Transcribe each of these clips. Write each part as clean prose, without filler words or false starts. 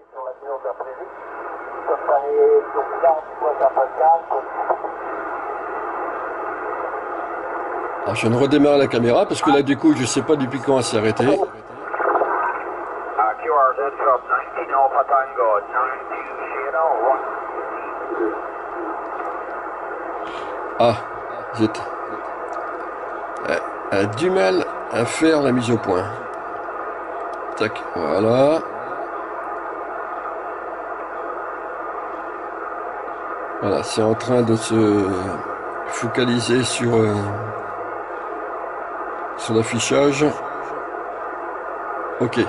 Alors, je viens de redémarrer la caméra parce que là, du coup, je sais pas depuis quand elle s'est arrêtée. QRZ from 19 Alpha Tango, 19 Ah, zut. Elle a du mal à faire la mise au point. Tac, voilà. Voilà, c'est en train de se focaliser sur l'affichage. Ok.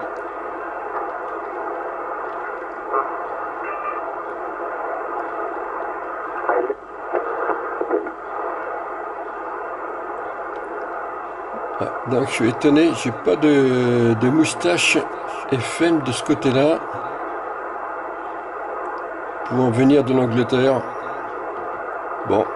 Ah, donc je suis étonné, j'ai pas de moustache FM de ce côté-là. Pouvant venir de l'Angleterre. Bon.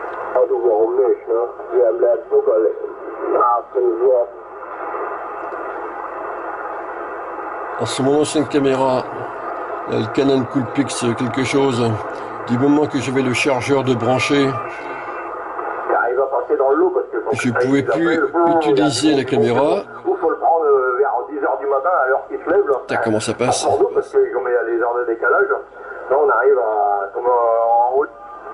En sur mon ancienne caméra, le Canon Coolpix quelque chose, du moment que j'avais le chargeur de brancher, je pouvais plus utiliser la caméra. Il faut le prendre vers 10h du matin à l'heure qu'il se lève. Putain, comment ça passe? Parce que comme il y a les heures de décalage, là on arrive en haut.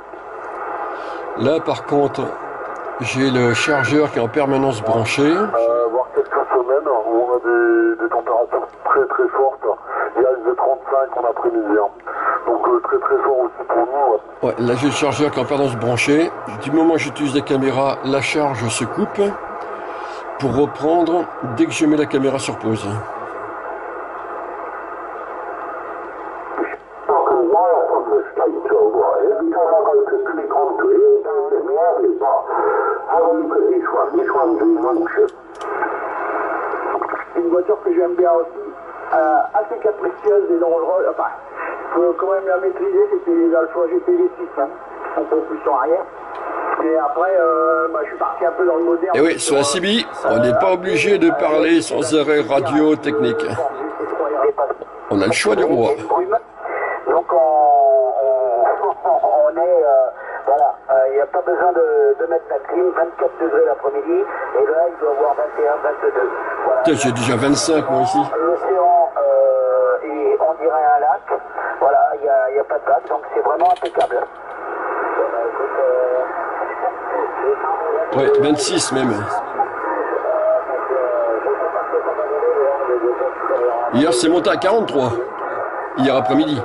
Là par contre, j'ai le chargeur qui est en permanence branché. Voire quelques semaines où on a des températures très très fortes. Il y a de 35 en après-midi. Donc très très fort aussi pour nous. Ouais, là j'ai le chargeur qui est en permanence branché. Du moment que j'utilise la caméra, la charge se coupe pour reprendre dès que je mets la caméra sur pause. Une voiture que j'aime bien aussi, assez capricieuse et dangereuse, enfin, il faut quand même la maîtriser, c'était les Alpha GT V6, hein, en propulsion arrière. Et après, je suis parti un peu dans le moderne. Et oui, sur la CB, on n'est pas obligé de parler sans arrêt radio technique. On a le choix du roi. Donc on est, voilà, il n'y a pas besoin de mettre la clim, 24 degrés l'après-midi, et là il doit avoir 21, 22. Voilà. Putain, j'ai déjà 25 moi ici. L'océan, on dirait un lac, voilà, il n'y a pas de vague, donc c'est vraiment impeccable. Ouais, 26 même. Hier, c'est monté à 43. Hier après-midi.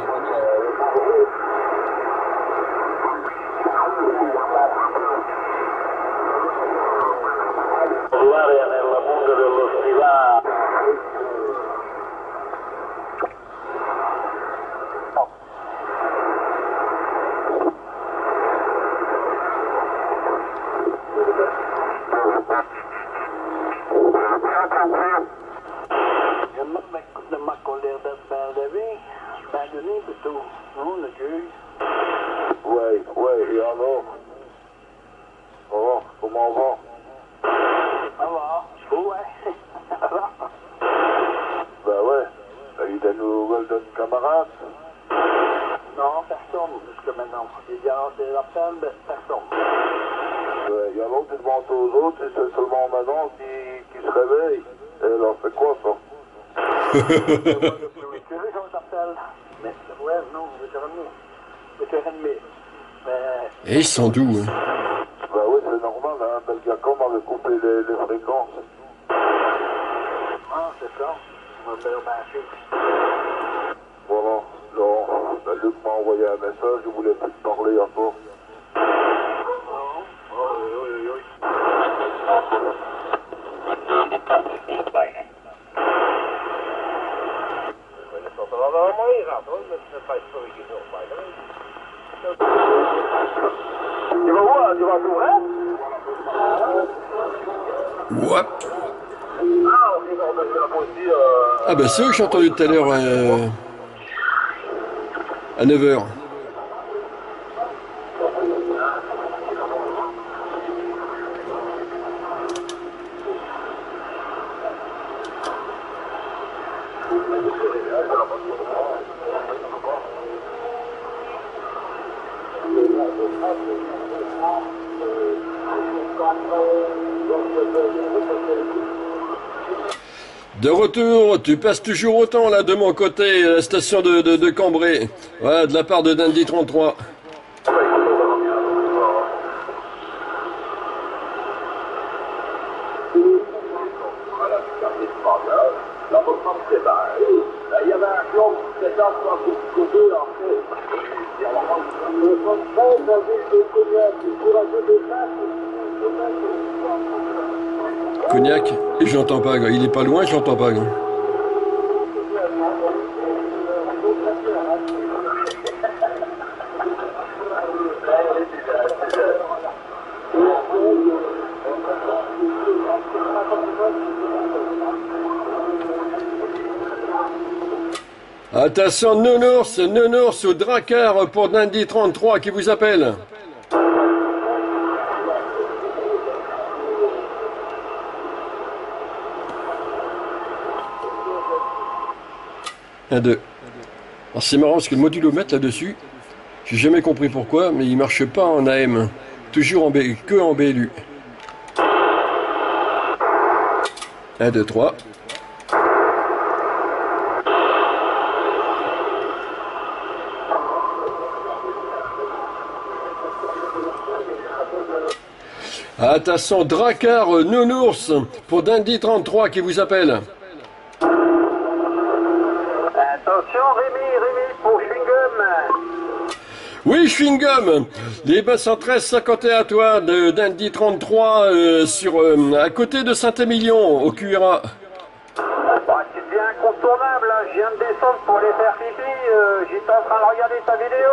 Et ils sont doux. Hein. Bah oui, c'est normal, hein. Belgacom avait coupé les fréquences. Ah, c'est ça. Voilà. Non, Luc m'a envoyé un message, je voulais plus te parler encore. Tu vas voir, tu vas t'ouvrir? Ouais. Ah bah c'est eux que j'ai entendu tout à l'heure à 9h. De retour, tu passes toujours autant là de mon côté, la station de Cambrai. Ouais, de la part de Dandy 33. Il y avait un plan pour cette arme sur un petit côté, en fait. Le 73 avec le cognac, pour ajouter ça, Cognac, et j'entends pas, gars. Il est pas loin, j'entends pas, gars. Attention, Nounours au Drakkar pour Dandy 33 qui vous appelle. Un, deux. Alors c'est marrant parce que le modulomètre là-dessus, j'ai jamais compris pourquoi, mais il marche pas en AM. Toujours en B, que en BLU. 1, 2, 3. Attention, Drakkar, Nounours pour Dandy 33 qui vous appelle. attention, Rémi, pour Chewing-Gum. Oui, Chewing-Gum, les 113-51 à toi de Dandy 33 à côté de Saint-Émilion, au QRA. Bah, c'est bien incontournable, hein. Je viens de descendre pour aller faire pipi, j'étais en train de regarder ta vidéo.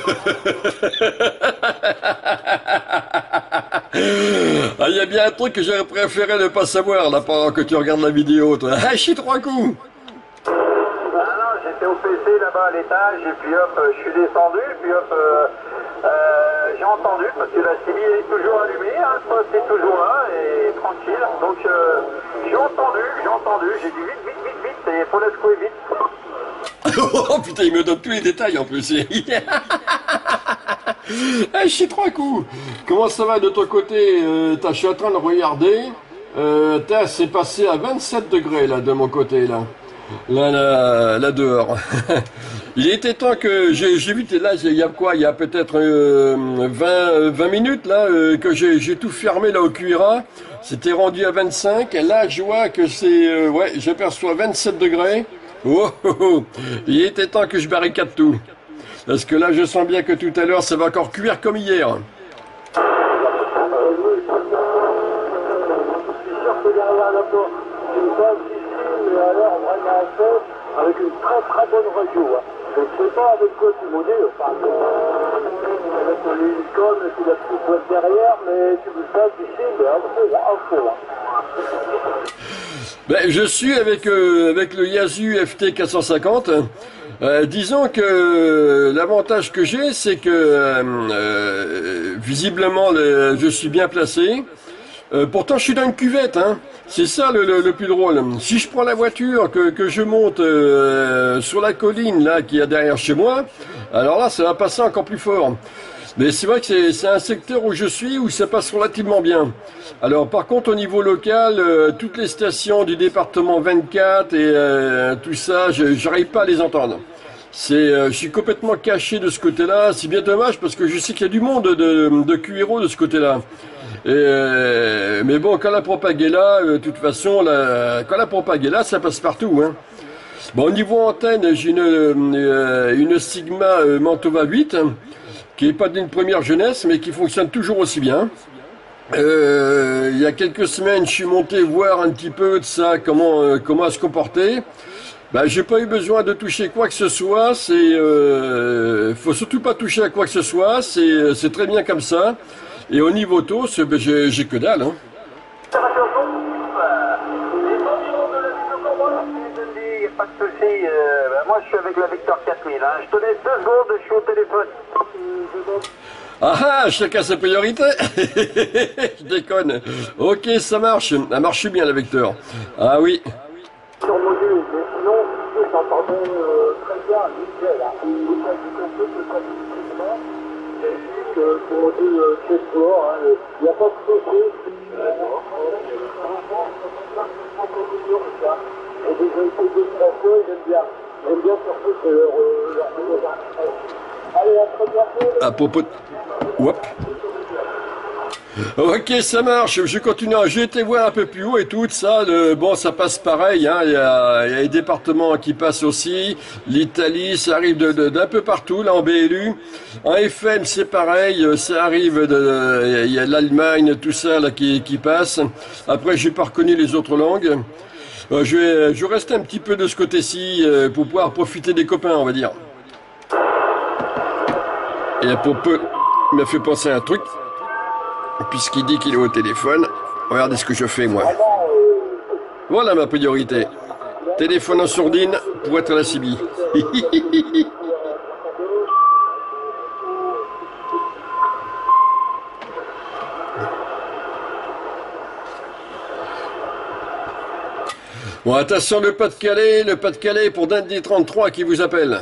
Ah, il y a bien un truc que j'aurais préféré ne pas savoir là pendant que tu regardes la vidéo, toi. Ah, chie 3 coups. Ah non, j'étais au PC là-bas à l'étage, et puis hop, je suis descendu, puis hop, j'ai entendu, parce que la CB est toujours allumée, hein, le poste est toujours là, et tranquille, donc j'ai entendu, j'ai dit vite, et faut la secouer vite. Oh putain, il me donne tous les détails en plus. Eh, chie 3 coups. Comment ça va de ton côté? Je suis en train de regarder. C'est passé à 27 degrés là de mon côté là. Là dehors. Il était temps que j'ai vu là, il y a quoi? Il y a peut-être 20 minutes là que j'ai tout fermé là au QRA. C'était rendu à 25 et là je vois que c'est ouais, j'aperçois 27 degrés. Oh, oh, oh. Il était temps que je barricade tout. Parce que là je sens bien que tout à l'heure ça va encore cuire comme hier. Je suis sûr que derrière la porte, une base ici, mais alors vraiment en fait, avec une très bonne radio. Hein. Je ne sais pas avec quoi tu modules, enfin, avec l'hélicon et puis la petite boîte derrière, mais tu me passes ici, mais à fond. Hein. Ben, je suis avec le Yaesu FT 450. Disons que l'avantage que j'ai, c'est que visiblement je suis bien placé. Pourtant, je suis dans une cuvette, hein. C'est ça le plus drôle. Si je prends la voiture, que je monte sur la colline là qu'il y a derrière chez moi, alors là, ça va passer encore plus fort. Mais c'est vrai que c'est un secteur où je suis, où ça passe relativement bien. Alors par contre au niveau local, toutes les stations du département 24 et tout ça, j'arrive pas à les entendre. Je suis complètement caché de ce côté-là. C'est bien dommage parce que je sais qu'il y a du monde de QRO de ce côté-là. Mais bon, quand la propague est là, de toute façon, quand la propague est là, ça passe partout, hein. Bon, au niveau antenne, j'ai une Sigma Mantova 8. Qui n'est pas d'une première jeunesse, mais qui fonctionne toujours aussi bien. Il y a quelques semaines, je suis monté voir un petit peu de ça, comment elle se comportait. Ben, j'ai pas eu besoin de toucher quoi que ce soit. Faut surtout pas toucher à quoi que ce soit. C'est très bien comme ça. Et au niveau TOS, ben, j'ai que dalle, hein. Pas de soucis, moi je suis avec la Victor 4000, hein. Je te laisse 2 secondes, je suis au téléphone. Ah, chacun ses priorités. Je déconne. Ok, ça marche. Elle marche bien la Victor. Ah oui. Sur module, mais sinon, je t'entendais très bien, nickel, hein. Vous avez un peu de c'est monté chez Sport, hein, il n'y a pas de souci. Et des démonstrations, j'aime bien surtout que leur allez, à très bientôt. À propos de... Hop. Ok, ça marche. Je continue. J'ai été voir un peu plus haut et tout ça. Bon, ça passe pareil. Hein. Il y a les départements qui passent aussi. L'Italie, ça arrive d'un peu partout, là, en BLU. En FM, c'est pareil. Ça arrive il y a l'Allemagne, tout ça, là, qui passe. Après, j'ai pas reconnu les autres langues. Je reste un petit peu de ce côté-ci pour pouvoir profiter des copains, on va dire. Et à propos, il m'a fait penser à un truc. Puisqu'il dit qu'il est au téléphone, regardez ce que je fais moi. Voilà ma priorité. Téléphone en sourdine pour être à la CB. Bon, attention le Pas-de-Calais pour Dandy 33 qui vous appelle.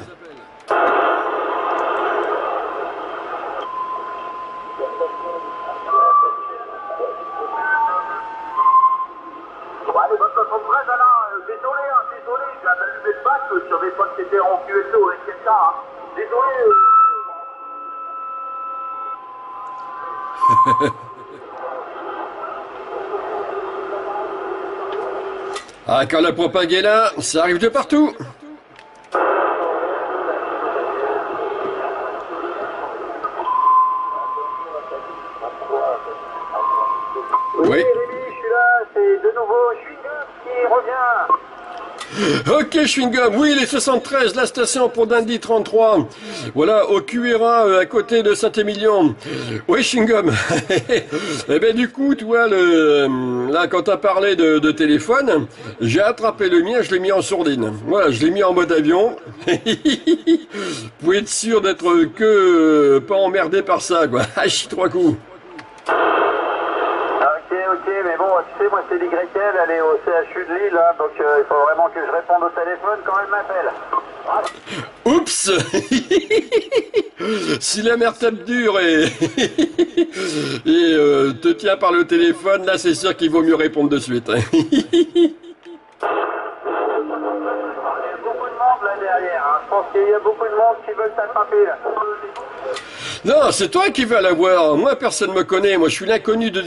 Ah, quand la propague est là, ça arrive de partout. Oui. Rémi, je suis là, c'est de nouveau Chewing-Gum qui revient. Ok, Chewing-Gum, oui, les 73, la station pour Dandy 33. Voilà, au QRA, à côté de Saint-Émilion. Oui, Chewing-Gum. Eh ben, du coup, tu vois, là, quand t'as parlé de téléphone, j'ai attrapé le mien, je l'ai mis en sourdine. Voilà, je l'ai mis en mode avion. Vous pouvez être sûr d'être pas emmerdé par ça, quoi. Ah, je suis 3 coups. Ok, mais bon, tu sais, moi c'est l'YL, elle est au CHU de Lille, hein, donc il faut vraiment que je réponde au téléphone quand elle m'appelle. Oups. Si la mère tape dur et te tient par le téléphone, là c'est sûr qu'il vaut mieux répondre de suite. Il y a beaucoup de monde là derrière, hein. Je pense qu'il y a beaucoup de monde qui veulent t'attraper là. Non, c'est toi qui vas l'avoir. Moi, personne me connaît. Moi, je suis l'inconnu de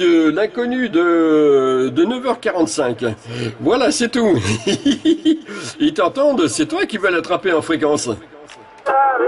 9h45. Voilà, c'est tout. Ils t'entendent, c'est toi qui vas l'attraper en fréquence. Ah oui,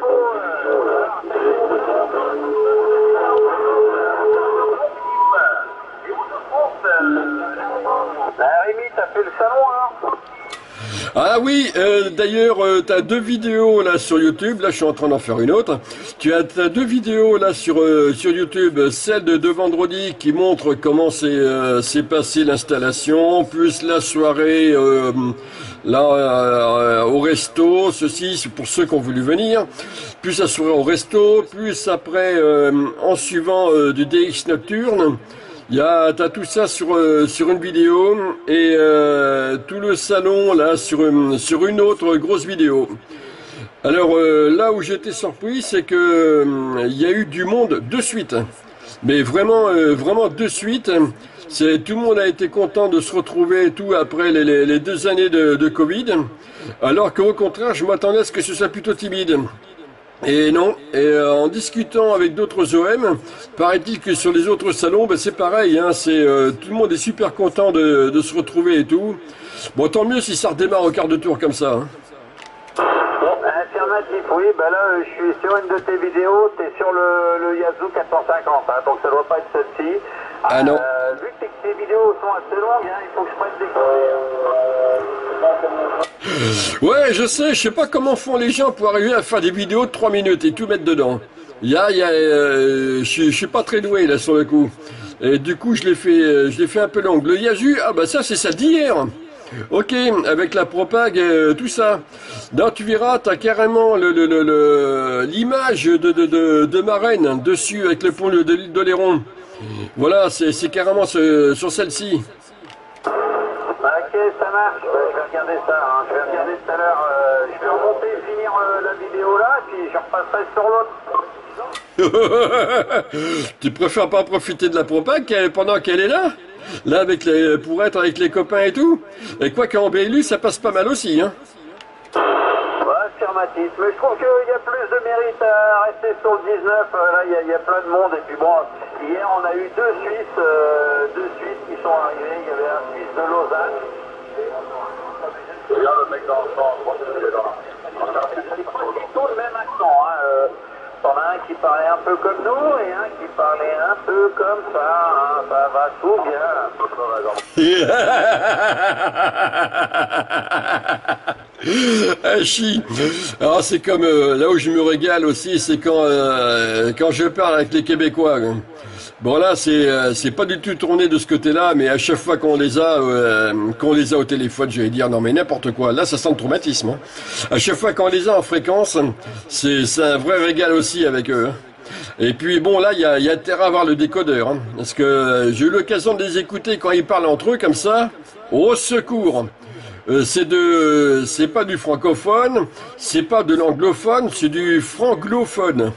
Rémi, t'as fait le salon, hein? Ah oui, d'ailleurs, tu as 2 vidéos là sur YouTube. Là, je suis en train d'en faire une autre. T'as 2 vidéos là sur YouTube. Celle de vendredi qui montre comment s'est passée l'installation, plus la soirée là au resto. Ceci, c'est pour ceux qui ont voulu venir. Plus la soirée au resto, plus après en suivant du DX Nocturne. T'as tout ça sur une vidéo et tout le salon là sur une autre grosse vidéo. Alors là où j'étais surpris, c'est que il y a eu du monde de suite, mais vraiment de suite. Tout le monde a été content de se retrouver et tout après les 2 années de Covid, alors qu'au contraire, je m'attendais à ce que ce soit plutôt timide. Et non, et en discutant avec d'autres OM, paraît-il que sur les autres salons, ben c'est pareil, hein, tout le monde est super content de se retrouver et tout. Bon, tant mieux si ça redémarre au quart de tour comme ça. Hein. Alternatif, oui, ben là je suis sur une de tes vidéos, t'es sur le Yazoo 450, hein, donc ça doit pas être celle-ci. Ah non. Vu que tes vidéos sont assez longues, hein, il faut que je prenne des Ouais, je sais pas comment font les gens pour arriver à faire des vidéos de 3 minutes et tout mettre dedans. Je suis pas très doué là sur le coup. Et du coup, je l'ai fait un peu longue. Le Yazoo, ah bah ça c'est ça d'hier. Ok, avec la propague, tout ça. Là, tu verras, t'as carrément l'image de ma reine dessus avec le pont de l'île d'Oléron. Voilà, c'est carrément sur celle-ci. Ok, ça marche. Je vais regarder ça. Hein. Je vais regarder tout à l'heure. Je vais remonter, finir la vidéo là, puis je repasserai sur l'autre. Tu préfères pas profiter de la propague pendant qu'elle est là? Là, pour être avec les copains et tout. Et quoi qu'en BLU, ça passe pas mal aussi, hein. Ouais, affirmatif. Mais je trouve qu'il y a plus de mérite à rester sur le 19. Là, il y a plein de monde. Et puis bon, hier, on a eu deux Suisses qui sont arrivés. Il y avait un Suisse de Lausanne. Regarde le mec dans le champ, je crois qu'il est là. C'est pas du tout le même accent, hein. T'en as un qui parlait un peu comme nous et un qui parlait un peu comme ça, hein. Ça va tout bien. Hachi. Alors c'est comme là où je me régale aussi, c'est quand je parle avec les Québécois. Bon là c'est pas du tout tourné de ce côté-là, mais à chaque fois qu'on les a au téléphone, je vais dire non mais n'importe quoi. Là ça sent le traumatisme. Hein. À chaque fois qu'on les a en fréquence, c'est un vrai régal aussi avec eux. Hein. Et puis bon là il y a intérêt à avoir le décodeur, hein, parce que j'ai eu l'occasion de les écouter quand ils parlent entre eux comme ça. Au secours. C'est pas du francophone, c'est pas de l'anglophone, c'est du franglophone.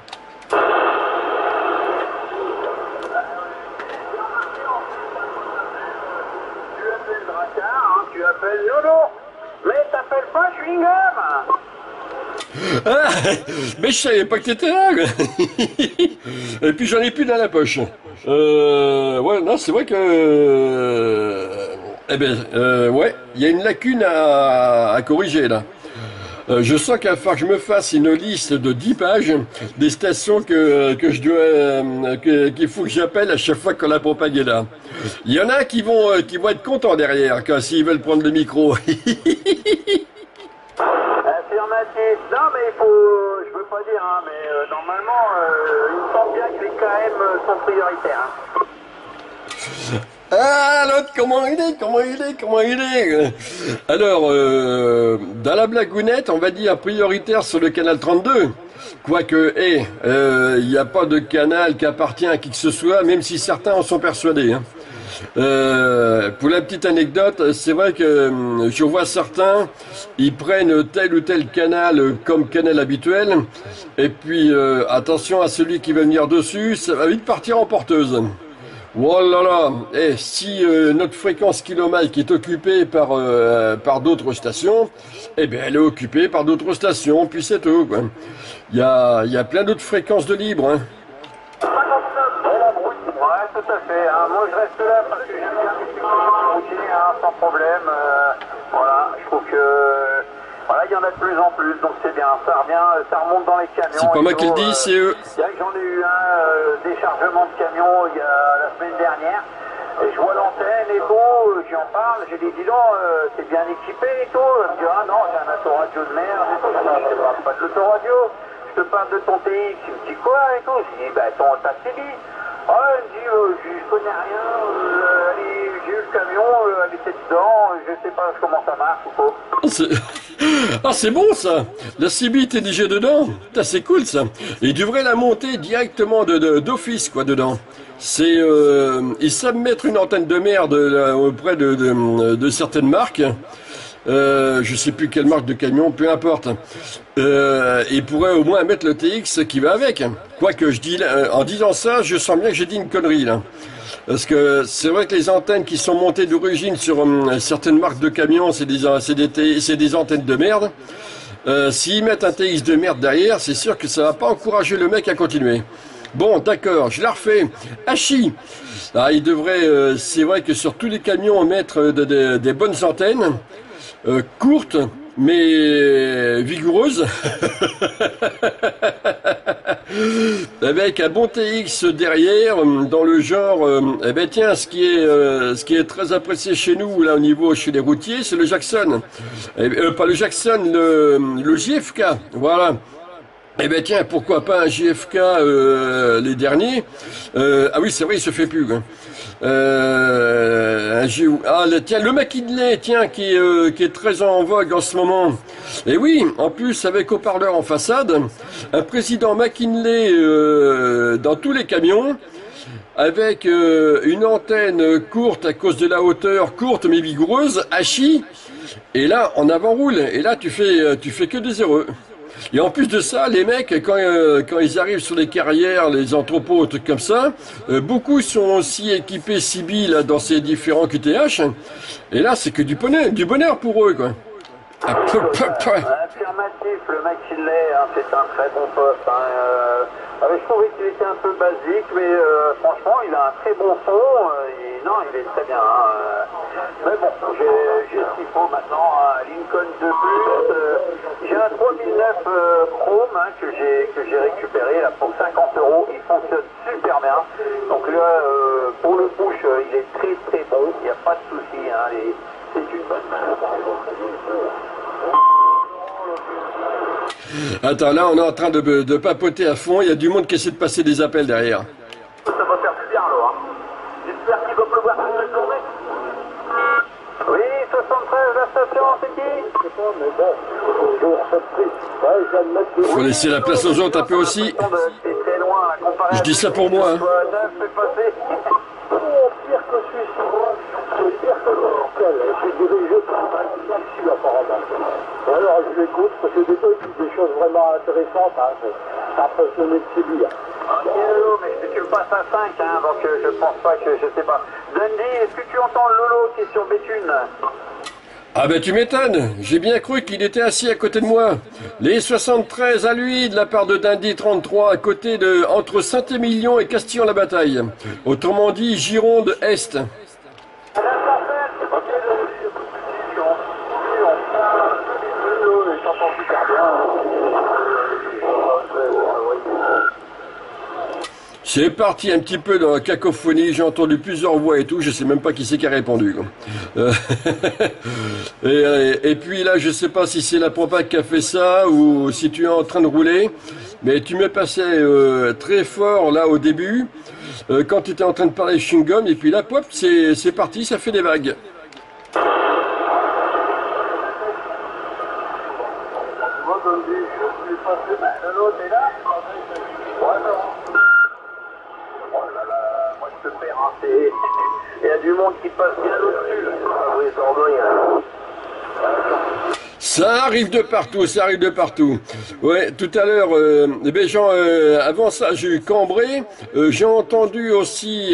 Tu appelles Lolo, mais t'appelles pas chewing-gum. Ah, mais je savais pas que t'étais là. Et puis j'en ai plus dans la poche. Ouais, non, c'est vrai que... ouais, il y a une lacune à corriger là. Je sens qu'il va falloir que je me fasse une liste de 10 pages des stations que je dois, qu'il faut que j'appelle à chaque fois que la propague est là. Il y en a qui vont être contents derrière, s'ils veulent prendre le micro. Affirmatif. Non, mais il faut, je veux pas dire, hein, mais normalement, il me semble bien que les KM sont prioritaires. Hein. Ah, l'autre, comment il est. Alors, dans la blagounette, on va dire prioritaire sur le canal 32. Quoique, il n'y a pas de canal qui appartient à qui que ce soit, même si certains en sont persuadés. Hein. Pour la petite anecdote, c'est vrai que je vois certains, ils prennent tel ou tel canal comme canal habituel, et puis attention à celui qui va venir dessus, ça va vite partir en porteuse. Oh là là, et si notre fréquence kilomètre est occupée par d'autres stations, eh bien elle est occupée par d'autres stations, puis c'est tout, quoi. Il y a plein d'autres fréquences de libre, hein. Ouais, tout à fait. Hein. Moi, je reste là parce que j'aime bien les routiers, hein, sans problème. Voilà, je trouve que voilà, il y en a de plus en plus, donc c'est bien. Ça revient, ça remonte dans les camions. C'est pas moi qui le dis, c'est eux. J'en ai eu un déchargement de camion il y a la semaine dernière. Et je vois l'antenne et tout, j'y en parle, j'ai dit donc, t'es bien équipé et tout. Elle me dit ah non, j'ai un autoradio de merde et tout. Je te parle pas de l'autoradio, je te parle de ton TX. Il me dit quoi et tout. Je dis bah t'as CB. Ah, elle me dit, je connais rien, j'ai eu le camion, elle était dedans, je sais pas comment ça marche ou quoi. Ah, c'est bon ça. La CB t'es déjà dedans. C'est cool ça. Ils devraient la monter directement d'office quoi dedans. Ils savent mettre une antenne de merde auprès de certaines marques. Je sais plus quelle marque de camion, peu importe. Ils pourraient au moins mettre le TX qui va avec. Quoique je dis, en disant ça, je sens bien que j'ai dit une connerie là. Parce que c'est vrai que les antennes qui sont montées d'origine sur certaines marques de camions, c'est des antennes de merde. S'ils mettent un TX de merde derrière, c'est sûr que ça va pas encourager le mec à continuer. Bon, d'accord, je la refais. Hachi. Ah, il devrait, c'est vrai que sur tous les camions, mettre des bonnes antennes. Courte mais vigoureuse avec un bon TX derrière dans le genre eh ben tiens ce qui est très apprécié chez nous là au niveau chez les routiers c'est le Jackson pas le Jackson le JFK voilà. Eh ben tiens, pourquoi pas un JFK les derniers ah oui, c'est vrai, il se fait plus. Hein. Tiens, le McKinley, tiens, qui est très en vogue en ce moment. Et oui, en plus avec haut-parleur en façade, un président McKinley dans tous les camions, avec une antenne courte à cause de la hauteur, courte mais vigoureuse, hachis. Et là, en avant roule. Et là, tu fais que des heureux. Et en plus de ça, les mecs, quand ils arrivent sur les carrières, les entrepôts, trucs comme ça, beaucoup sont aussi équipés CB là, dans ces différents QTH. Et là, c'est que du bonheur pour eux, quoi. Affirmatif, le mec il l'est, hein, c'est un très bon poste. Hein, je trouvais qu'il était un peu basique, mais franchement il a un très bon son. Non, il est très bien. Hein, mais bon, j'ai ce qu'il faut maintenant. Hein, Lincoln de plus. J'ai un 3009 Chrome hein, que j'ai récupéré là, pour 50 €. Il fonctionne super bien. Donc là, pour le push, il est très très bon. Il n'y a pas de souci. Hein, c'est une bonne main. Attends, là, on est en train de papoter à fond. Il y a du monde qui essaie de passer des appels derrière. Ça va faire du bien, alors. Hein. J'espère qu'il va pleuvoir toute la journée. Oui, 73, la station, c'est qui? Je sais pas, mais bon, toujours surpris. Ouais, je viens de mettre... Faut laisser la place aux autres un peu aussi. C'est très loin, comparé Je dis ça pour moi. Hein. Pire que celui-ci. C'est pire que lequel. J'ai dirigé par un taxi apparemment. Alors je l'écoute parce que des fois il dit des choses vraiment intéressantes. Hein. Ça impressionné de séduire. Ok, Lolo, mais tu le passes à 5, hein, donc je pense pas que, je sais pas. Dundee, est-ce que tu entends Lolo qui est sur Béthune? Ah ben tu m'étonnes, j'ai bien cru qu'il était assis à côté de moi. Les 73 à lui de la part de Dundee 33 à côté de entre Saint-Émilion et Castillon-la-Bataille. Autrement dit Gironde Est. C'est parti un petit peu dans la cacophonie, j'ai entendu plusieurs voix et tout, je sais même pas qui c'est qui a répondu. Et puis là, je sais pas si c'est la propague qui a fait ça ou si tu es en train de rouler, mais tu me passais très fort là au début, quand tu étais en train de parler chewing-gum, et puis là, pop, c'est parti, ça fait des vagues. Il y a du monde qui passe bien au-dessus. Ça arrive de partout, ça arrive de partout. Ouais, tout à l'heure, avant ça, j'ai eu Cambrai. J'ai entendu aussi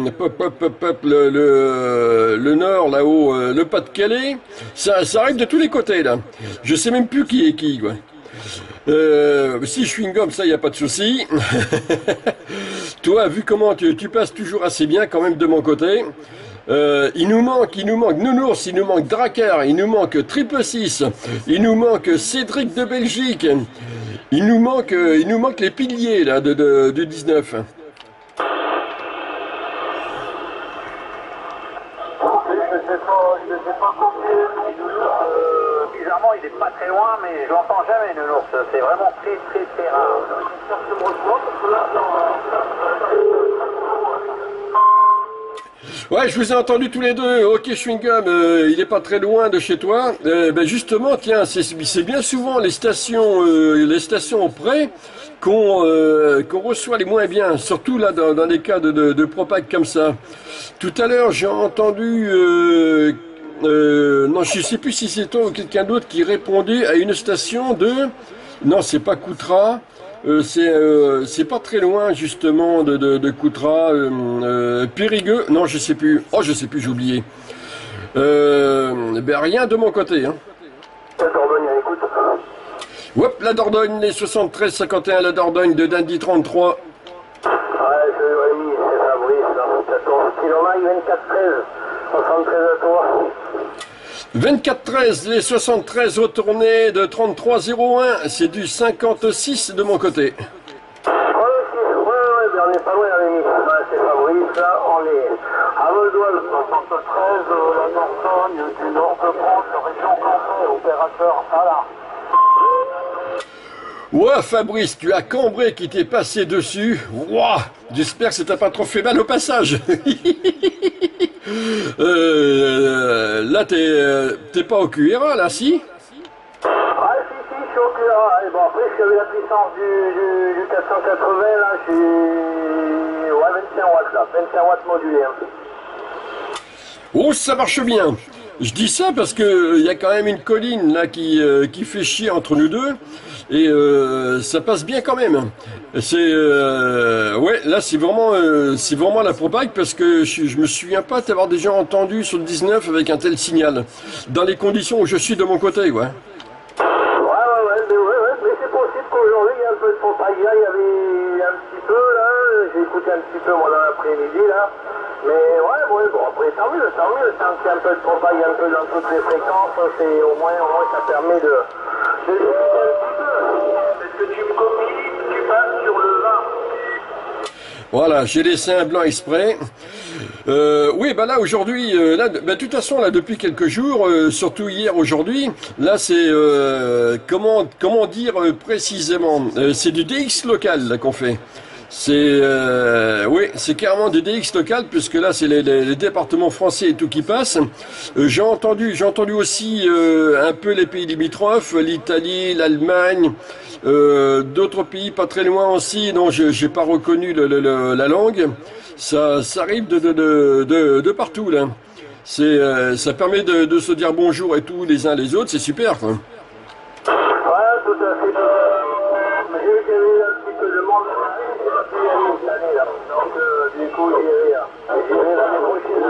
le Nord, là-haut, le Pas-de-Calais. Ça arrive de tous les côtés, là. Je sais même plus qui est qui, quoi. Si je suis une gomme, ça, il n'y a pas de souci. Toi, vu comment tu passes toujours assez bien quand même de mon côté, il nous manque Nounours, il nous manque Drakkar, il nous manque Triple 6, il nous manque Cédric de Belgique, il nous manque les piliers là de 19. Bizarrement, il est pas très loin, mais je l'entends jamais, Nounours. C'est vraiment très, très, très rare. Ouais, je vous ai entendu tous les deux. Ok, Chewing-Gum, il est pas très loin de chez toi. Ben justement, tiens, c'est bien souvent les stations près qu'on reçoit les moins bien, surtout là dans des cas de propague comme ça. Tout à l'heure, j'ai entendu, non, je sais plus si c'est toi ou quelqu'un d'autre qui répondait à une station de, non, c'est pas Coutras. C'est pas très loin justement de Coutras, Périgueux, non je sais plus, j'ai oublié. Ben rien de mon côté. Hein. La Dordogne, écoute. Hop, la Dordogne, les 73-51, la Dordogne de Dundee 33. Ouais, c'est Rémi, c'est Fabrice, là. 14 km, 24-13, 73 à toi. 24-13, les 73 retournés de 33-01, c'est du 56 de mon côté. Ouais, mais on n'est pas loin, Rémi. Ouais, c'est Fabrice, là, on est à Voldois, 73, la Dordogne, du nord de France, région Cambrai, opérateur, voilà. Ouah, Fabrice, tu as Cambrai qui t'est passé dessus. Ouah, j'espère que ça t'a pas trop fait mal au passage. Là, t'es pas au QRA, là, si? Ah, si, je suis au QRA. Et bon, après, si j'avais la puissance du 480, là, je suis... Ouais, 25 watts, là. 25 watts modulés. Hein. Oh, ça marche bien. Je dis ça parce que il y a quand même une colline là qui fait chier entre nous deux. et ça passe bien quand même. C'est ouais, là c'est vraiment la propague parce que je me souviens pas d'avoir déjà entendu sur le 19 avec un tel signal dans les conditions où je suis de mon côté, ouais. Mais c'est possible qu'aujourd'hui il y a un peu de propague. Là, il y avait un petit peu là, j'ai écouté un petit peu moi dans l'après-midi là. Mais ouais, bon après tant mieux, tant qu'il y a un peu de propague, un peu dans toutes les fréquences, c'est au moins ça permet de discuter un petit peu. Est-ce que tu me copies, tu passes sur le 20. Voilà, j'ai laissé un blanc exprès. Oui, bah là aujourd'hui, de toute façon là depuis quelques jours, surtout hier, aujourd'hui, là c'est comment dire précisément, c'est du DX local là qu'on fait. C'est oui, c'est carrément du DX local puisque là c'est les départements français et tout qui passe. J'ai entendu aussi un peu les pays limitrophes, l'Italie, l'Allemagne, d'autres pays pas très loin aussi dont j'ai pas reconnu la langue. Ça arrive de partout là. Ça permet de se dire bonjour et tout les uns les autres, c'est super quoi. Ouais, tout à fait. J'ai vu qu'il y avait un petit peu de monde cette année là. Donc du coup j'irai l'année prochaine.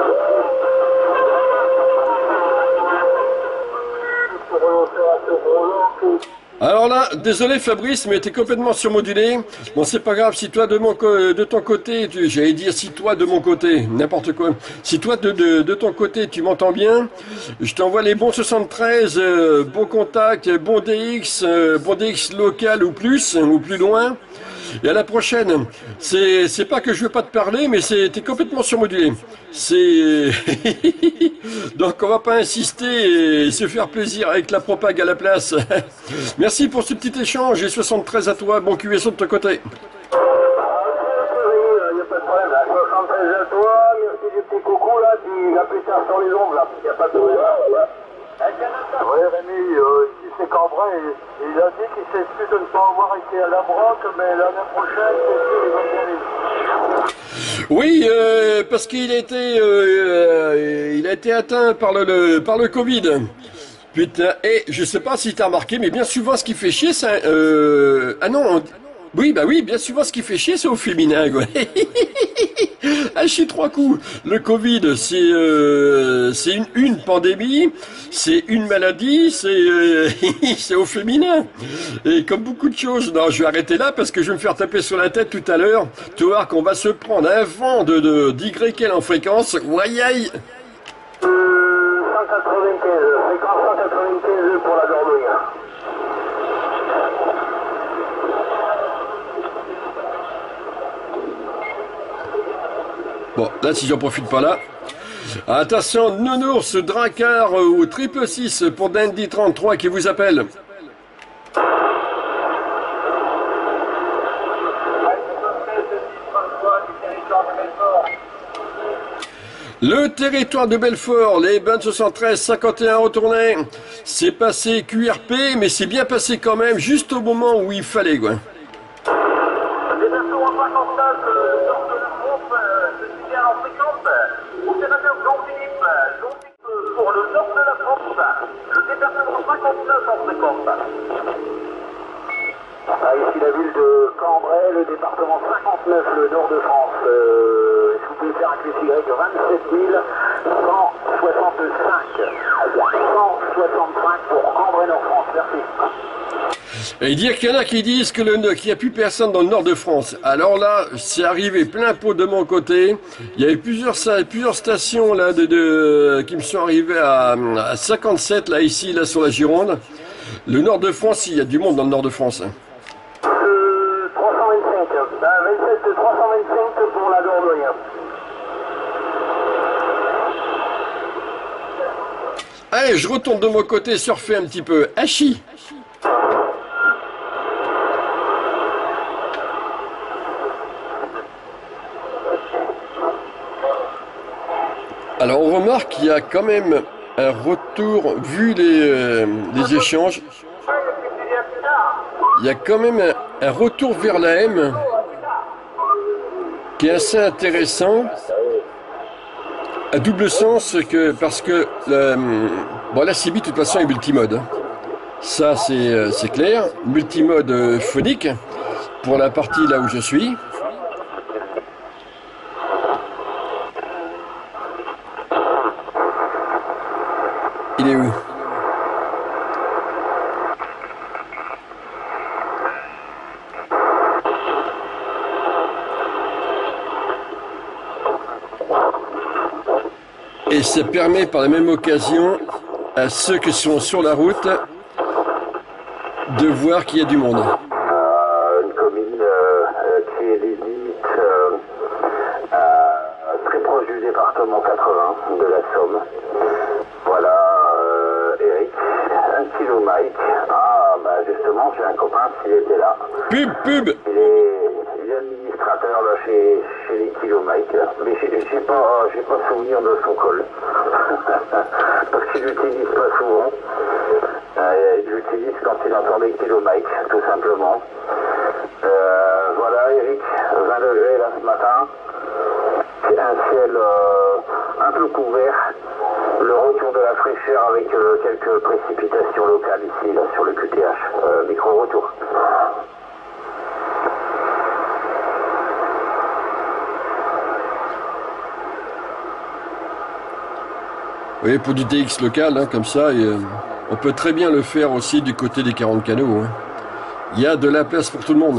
Alors là, désolé Fabrice, mais t'es complètement surmodulé. Bon, c'est pas grave, si toi de ton côté, j'allais dire si toi de mon côté, n'importe quoi. Si toi de ton côté tu m'entends bien, je t'envoie les bons 73, bons contacts, bon DX local ou plus loin. Et à la prochaine. C'est pas que je veux pas te parler, mais t'es complètement surmodulé. Donc on va pas insister et se faire plaisir avec la propague à la place. Merci pour ce petit échange et 73 à toi. Bon QSO de ton côté. Il n'y a pas de problème. 73 à toi. Merci du petit coucou là. Puis à plus tard sur les ondes là. Il n'y a pas de problème. Oui, Rémi, ici c'est Cambrai. Il a dit qu'il s'excuse de ne pas avoir été à la broque, mais l'année prochaine, c'est sûr, il va y aller. Oui, parce qu'il a été atteint par le Covid. Putain, et je sais pas si t'as remarqué, mais bien souvent ce qui fait chier, c'est oui, bien souvent ce qui fait chier, c'est au féminin, quoi. Ah, chie trois coups. Le Covid, c'est une pandémie, c'est une maladie, c'est au féminin. Et comme beaucoup de choses, non, je vais arrêter là parce que je vais me faire taper sur la tête tout à l'heure. Tu vas voir qu'on va se prendre un vent d'YL en fréquence. Ouaille. 195, fréquence 195 pour la Dordogne. Bon, là, si j'en profite pas là. Attention, Nounours, Drakkar au 666 pour Dandy 33 qui vous appelle. Le territoire de Belfort, les Bunn 73, 51 retournés. C'est passé QRP, mais c'est bien passé quand même, juste au moment où il fallait, quoi. Pour le nord de la France, le département 59 en fréquence. Ici la ville de Cambrai, le département 59, le nord de France. Est-ce que vous pouvez faire un QCY de 27 165. 165 pour Cambrai Nord France, merci. Et dire qu'il y en a qui disent qu'il n'y a plus personne dans le nord de France. Alors là, c'est arrivé plein pot de mon côté. Il y avait plusieurs stations là qui me sont arrivées à 57 là ici là sur la Gironde. Le nord de France, il y a du monde dans le nord de France. 325, 27 325 pour la Dordogne. Allez, je retourne de mon côté surfer un petit peu. Hachi. Alors on remarque qu'il y a quand même un retour, vu les échanges, il y a quand même un retour vers la M qui est assez intéressant, à double sens, parce que la CB de toute façon est multimode. Ça, c'est clair. Multimode phonique pour la partie là où je suis. Il est où? Et ça permet par la même occasion à ceux qui sont sur la route de voir qu'il y a du monde. Une commune qui est les limites très proche du département 80 de la Somme. Voilà, Eric, 1 kilo Mike. Ah, bah justement, j'ai un copain qui était là. Pub. Il est administrateur là, chez les Kilo Mike. Mais j'ai pas souvenir de son col. Parce qu'il l'utilise pas souvent. Il l'utilise quand il entend les Kilo Mike, tout simplement. Voilà, Eric, 20 degrés là ce matin. C'est un ciel un peu couvert. Le retour de la fraîcheur avec quelques précipitations locales ici, là, sur le QTH. Micro-retour. Oui, pour du TX local, hein, comme ça, on peut très bien le faire aussi du côté des 40 canaux. Hein. Il y a de la place pour tout le monde.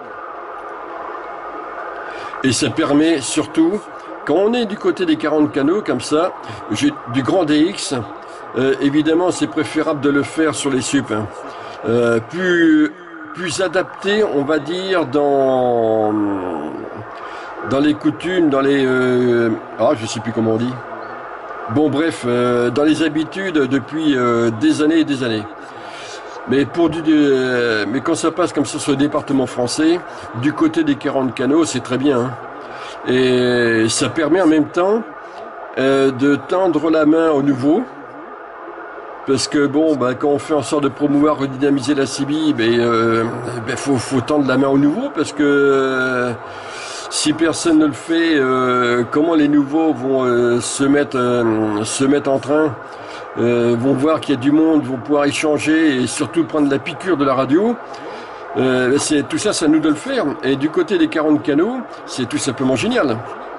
Et ça permet surtout, quand on est du côté des 40 canaux, comme ça, j'ai du grand DX, évidemment c'est préférable de le faire sur les sup. Hein. Plus adapté, on va dire, dans les coutumes, dans les... je sais plus comment on dit. Bon bref, dans les habitudes depuis des années et des années. Mais mais quand ça passe comme ça sur le département français, du côté des 40 canaux, c'est très bien. Hein. Et ça permet en même temps de tendre la main au nouveau. Parce que bon, quand on fait en sorte de promouvoir, redynamiser la CB, faut tendre la main au nouveau, parce que si personne ne le fait, comment les nouveaux vont se mettre en train, vont voir qu'il y a du monde, vont pouvoir échanger et surtout prendre la piqûre de la radio. Tout ça, c'est à nous de le faire. Et du côté des 40 canaux, c'est tout simplement génial.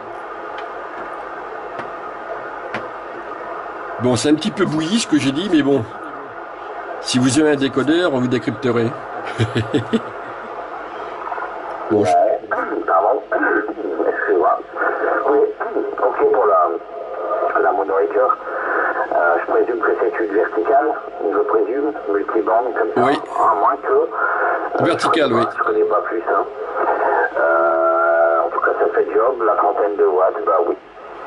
Bon, c'est un petit peu bouilli ce que j'ai dit, mais bon. Si vous avez un décodeur, on vous décrypterez. Bon, Pardon, excusez-moi. Oui, ok pour la monoécœur. Je présume que c'est une verticale, je présume, multibande comme ça, oui. À moins que... verticale, oui. Je connais pas plus, hein. En tout cas, ça fait job, la trentaine de watts, bah oui.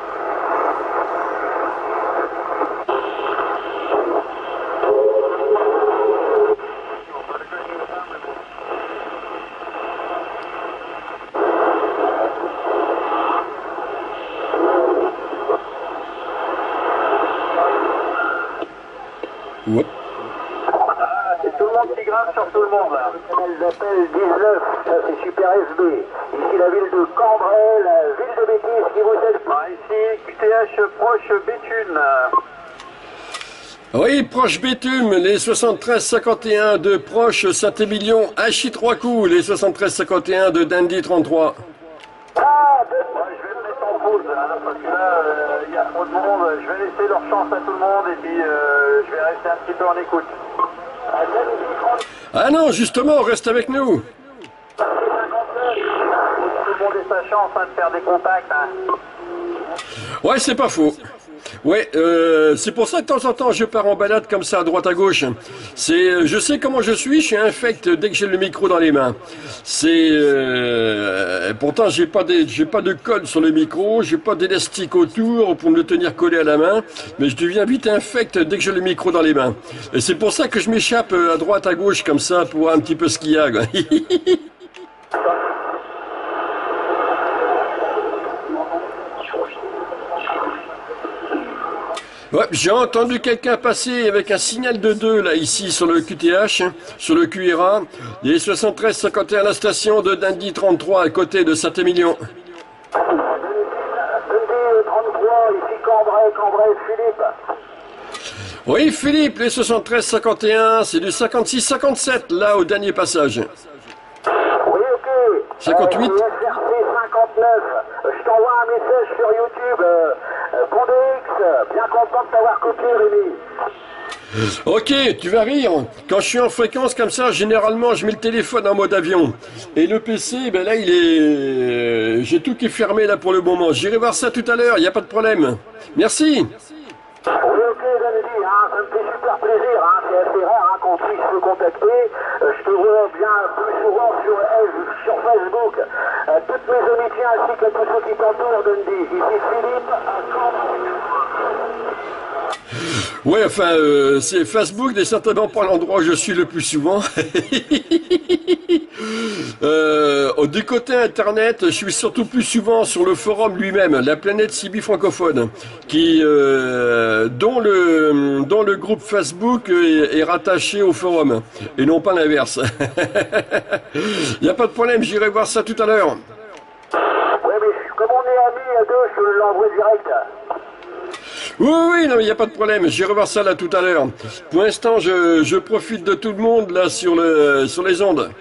Ouais. C'est tout le monde qui grimpe sur tout le monde là. Le canal d'appel 19, ça c'est Super SB. Ici la ville de Cambrai, la ville de Bétis qui vous aide. Ici QTH proche Béthune. Oui, proche Béthune, les 73-51 de proche Saint-Émilion, Hachi 3 coups, les 73-51 de Dandy 33. Je vais me mettre en pause là, parce que là, il y a trop de monde. Je vais laisser leur chance à tout le monde et puis je vais rester un petit peu en écoute. Ah non, justement, reste avec nous. Tout le monde ait sa chance de faire des contacts. Hein. Ouais, c'est pas faux. Ouais, c'est pour ça que de temps en temps je pars en balade comme ça à droite à gauche. Je sais comment je suis infect dès que j'ai le micro dans les mains. Pourtant j'ai pas de colle sur le micro, j'ai pas d'élastique autour pour me le tenir collé à la main, mais je deviens vite infect dès que j'ai le micro dans les mains. Et c'est pour ça que je m'échappe à droite à gauche comme ça pour voir un petit peu ce qu'il y a. Quoi. Ouais, j'ai entendu quelqu'un passer avec un signal de 2 là ici sur le QTH, sur le QRA. Il est 73-51 la station de Dandy 33 à côté de Saint-Émilion. Dandy 33, ici Cambrai, Philippe. Oui, Philippe, les 73-51, c'est du 56-57, là, au dernier passage. Oui, ok. 58. C'est SRC 59. Je t'envoie un message sur YouTube. Pondix, bien content de t'avoir copié, Rémi. Ok, tu vas rire. Quand je suis en fréquence comme ça, généralement, je mets le téléphone en mode avion. Et le PC, ben là, il est... J'ai tout qui est fermé, là, pour le moment. J'irai voir ça tout à l'heure, il n'y a pas de problème. Merci. Oui, ok, Dandy, ça me fait super plaisir. C'est assez rare qu'on puisse se contacter. Je te vois bien plus souvent sur Facebook. Toutes mes amitiés ainsi que tous ceux qui t'entourent, Dandy. Ici Philippe. Ouais, enfin, c'est Facebook n'est certainement pas l'endroit où je suis le plus souvent. Du côté Internet, je suis surtout plus souvent sur le forum lui-même, la planète Cibi francophone, dont le groupe Facebook est rattaché au forum, et non pas l'inverse. Il n'y a pas de problème, j'irai voir ça tout à l'heure. Oui, mais comme on est amis à deux, je l'envoie direct. Oui, non, il n'y a pas de problème. J'irai voir ça là tout à l'heure. Pour l'instant, je profite de tout le monde là sur les ondes.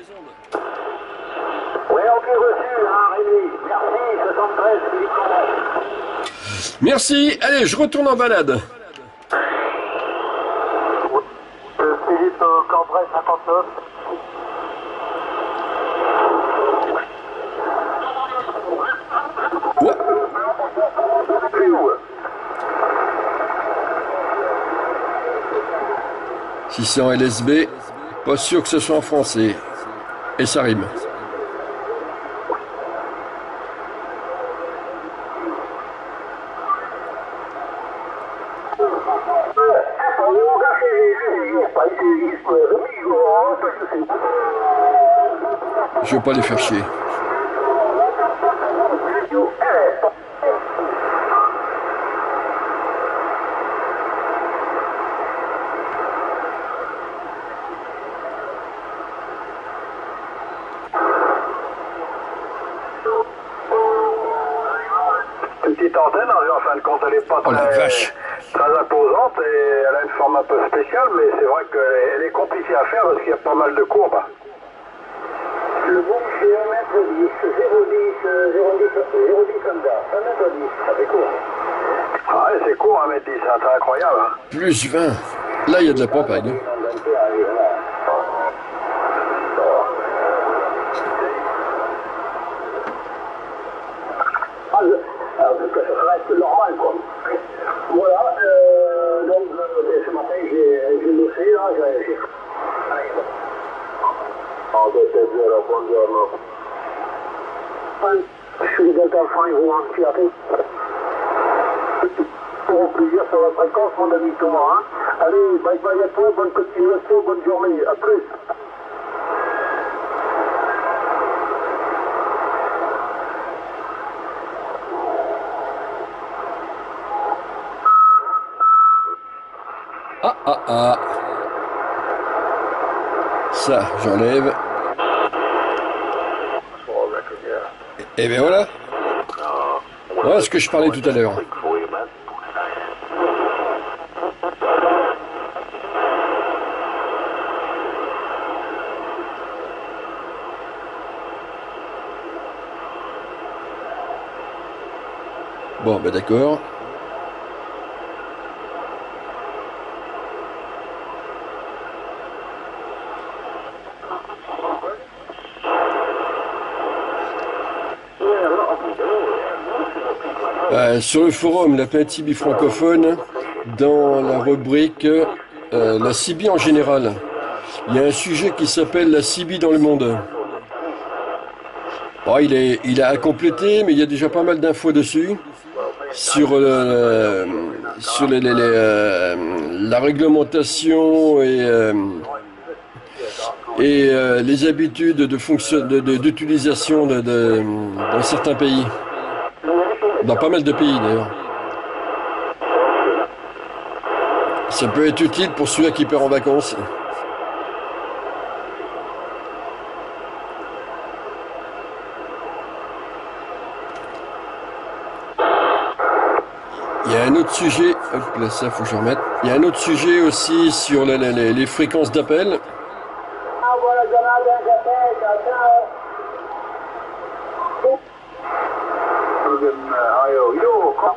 Oui, ok, reçu, Rémi. Merci, 73, Philippe Cambrai. Merci. Allez, je retourne en balade. Philippe Cambrai, 59. Ouais. Plus où? Si c'est en LSB, pas sûr que ce soit en français. Et ça rime. Je vais pas les faire chier. Petite antenne, en fin de compte, elle n'est pas Oh la vache. très imposante et elle a une forme un peu spéciale, mais c'est vrai qu'elle est compliquée à faire parce qu'il y a pas mal de courbes. Le boom c'est 1m10, 0,10 Honda, 1m10, ça fait court. Ah ouais, c'est court 1m10, c'est incroyable. Hein. Plus 20. Là, il y a de la propague. Ça reste normal, quoi. Voilà, donc ce matin j'ai bossé, là, j'ai... Je suis Delta 5 Rouen, Fiaté. Pour plaisir sur la fréquence, mon ami Thomas. Hein. Allez, bye bye à toi, bonne continuation, bonne journée, à plus. Ah. Ça, j'enlève. Et bien voilà. Voilà ce que je parlais tout à l'heure. Bon, ben d'accord. Sur le forum La Planète Cibi francophone, dans la rubrique la Cibi en général, il y a un sujet qui s'appelle la Cibi dans le monde. Bon, il a à compléter, mais il y a déjà pas mal d'infos dessus sur la réglementation et les habitudes d'utilisation dans certains pays. Dans pas mal de pays d'ailleurs. Ça peut être utile pour celui qui part en vacances. Il y a un autre sujet, hop là, ça faut que je remette. Il y a un autre sujet aussi sur les fréquences d'appel. Ah voilà, j'en ai un d'appel, yo, quoi?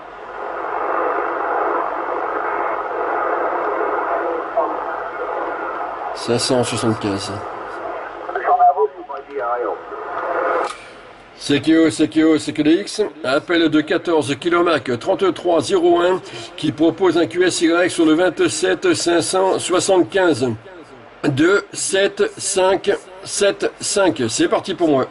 575. J'en ai un autre, il m'a dit, yo. CQDX, appel de 14 km 3301 qui propose un QSY sur le 27 575 2 7 5 7 5. C'est parti pour moi.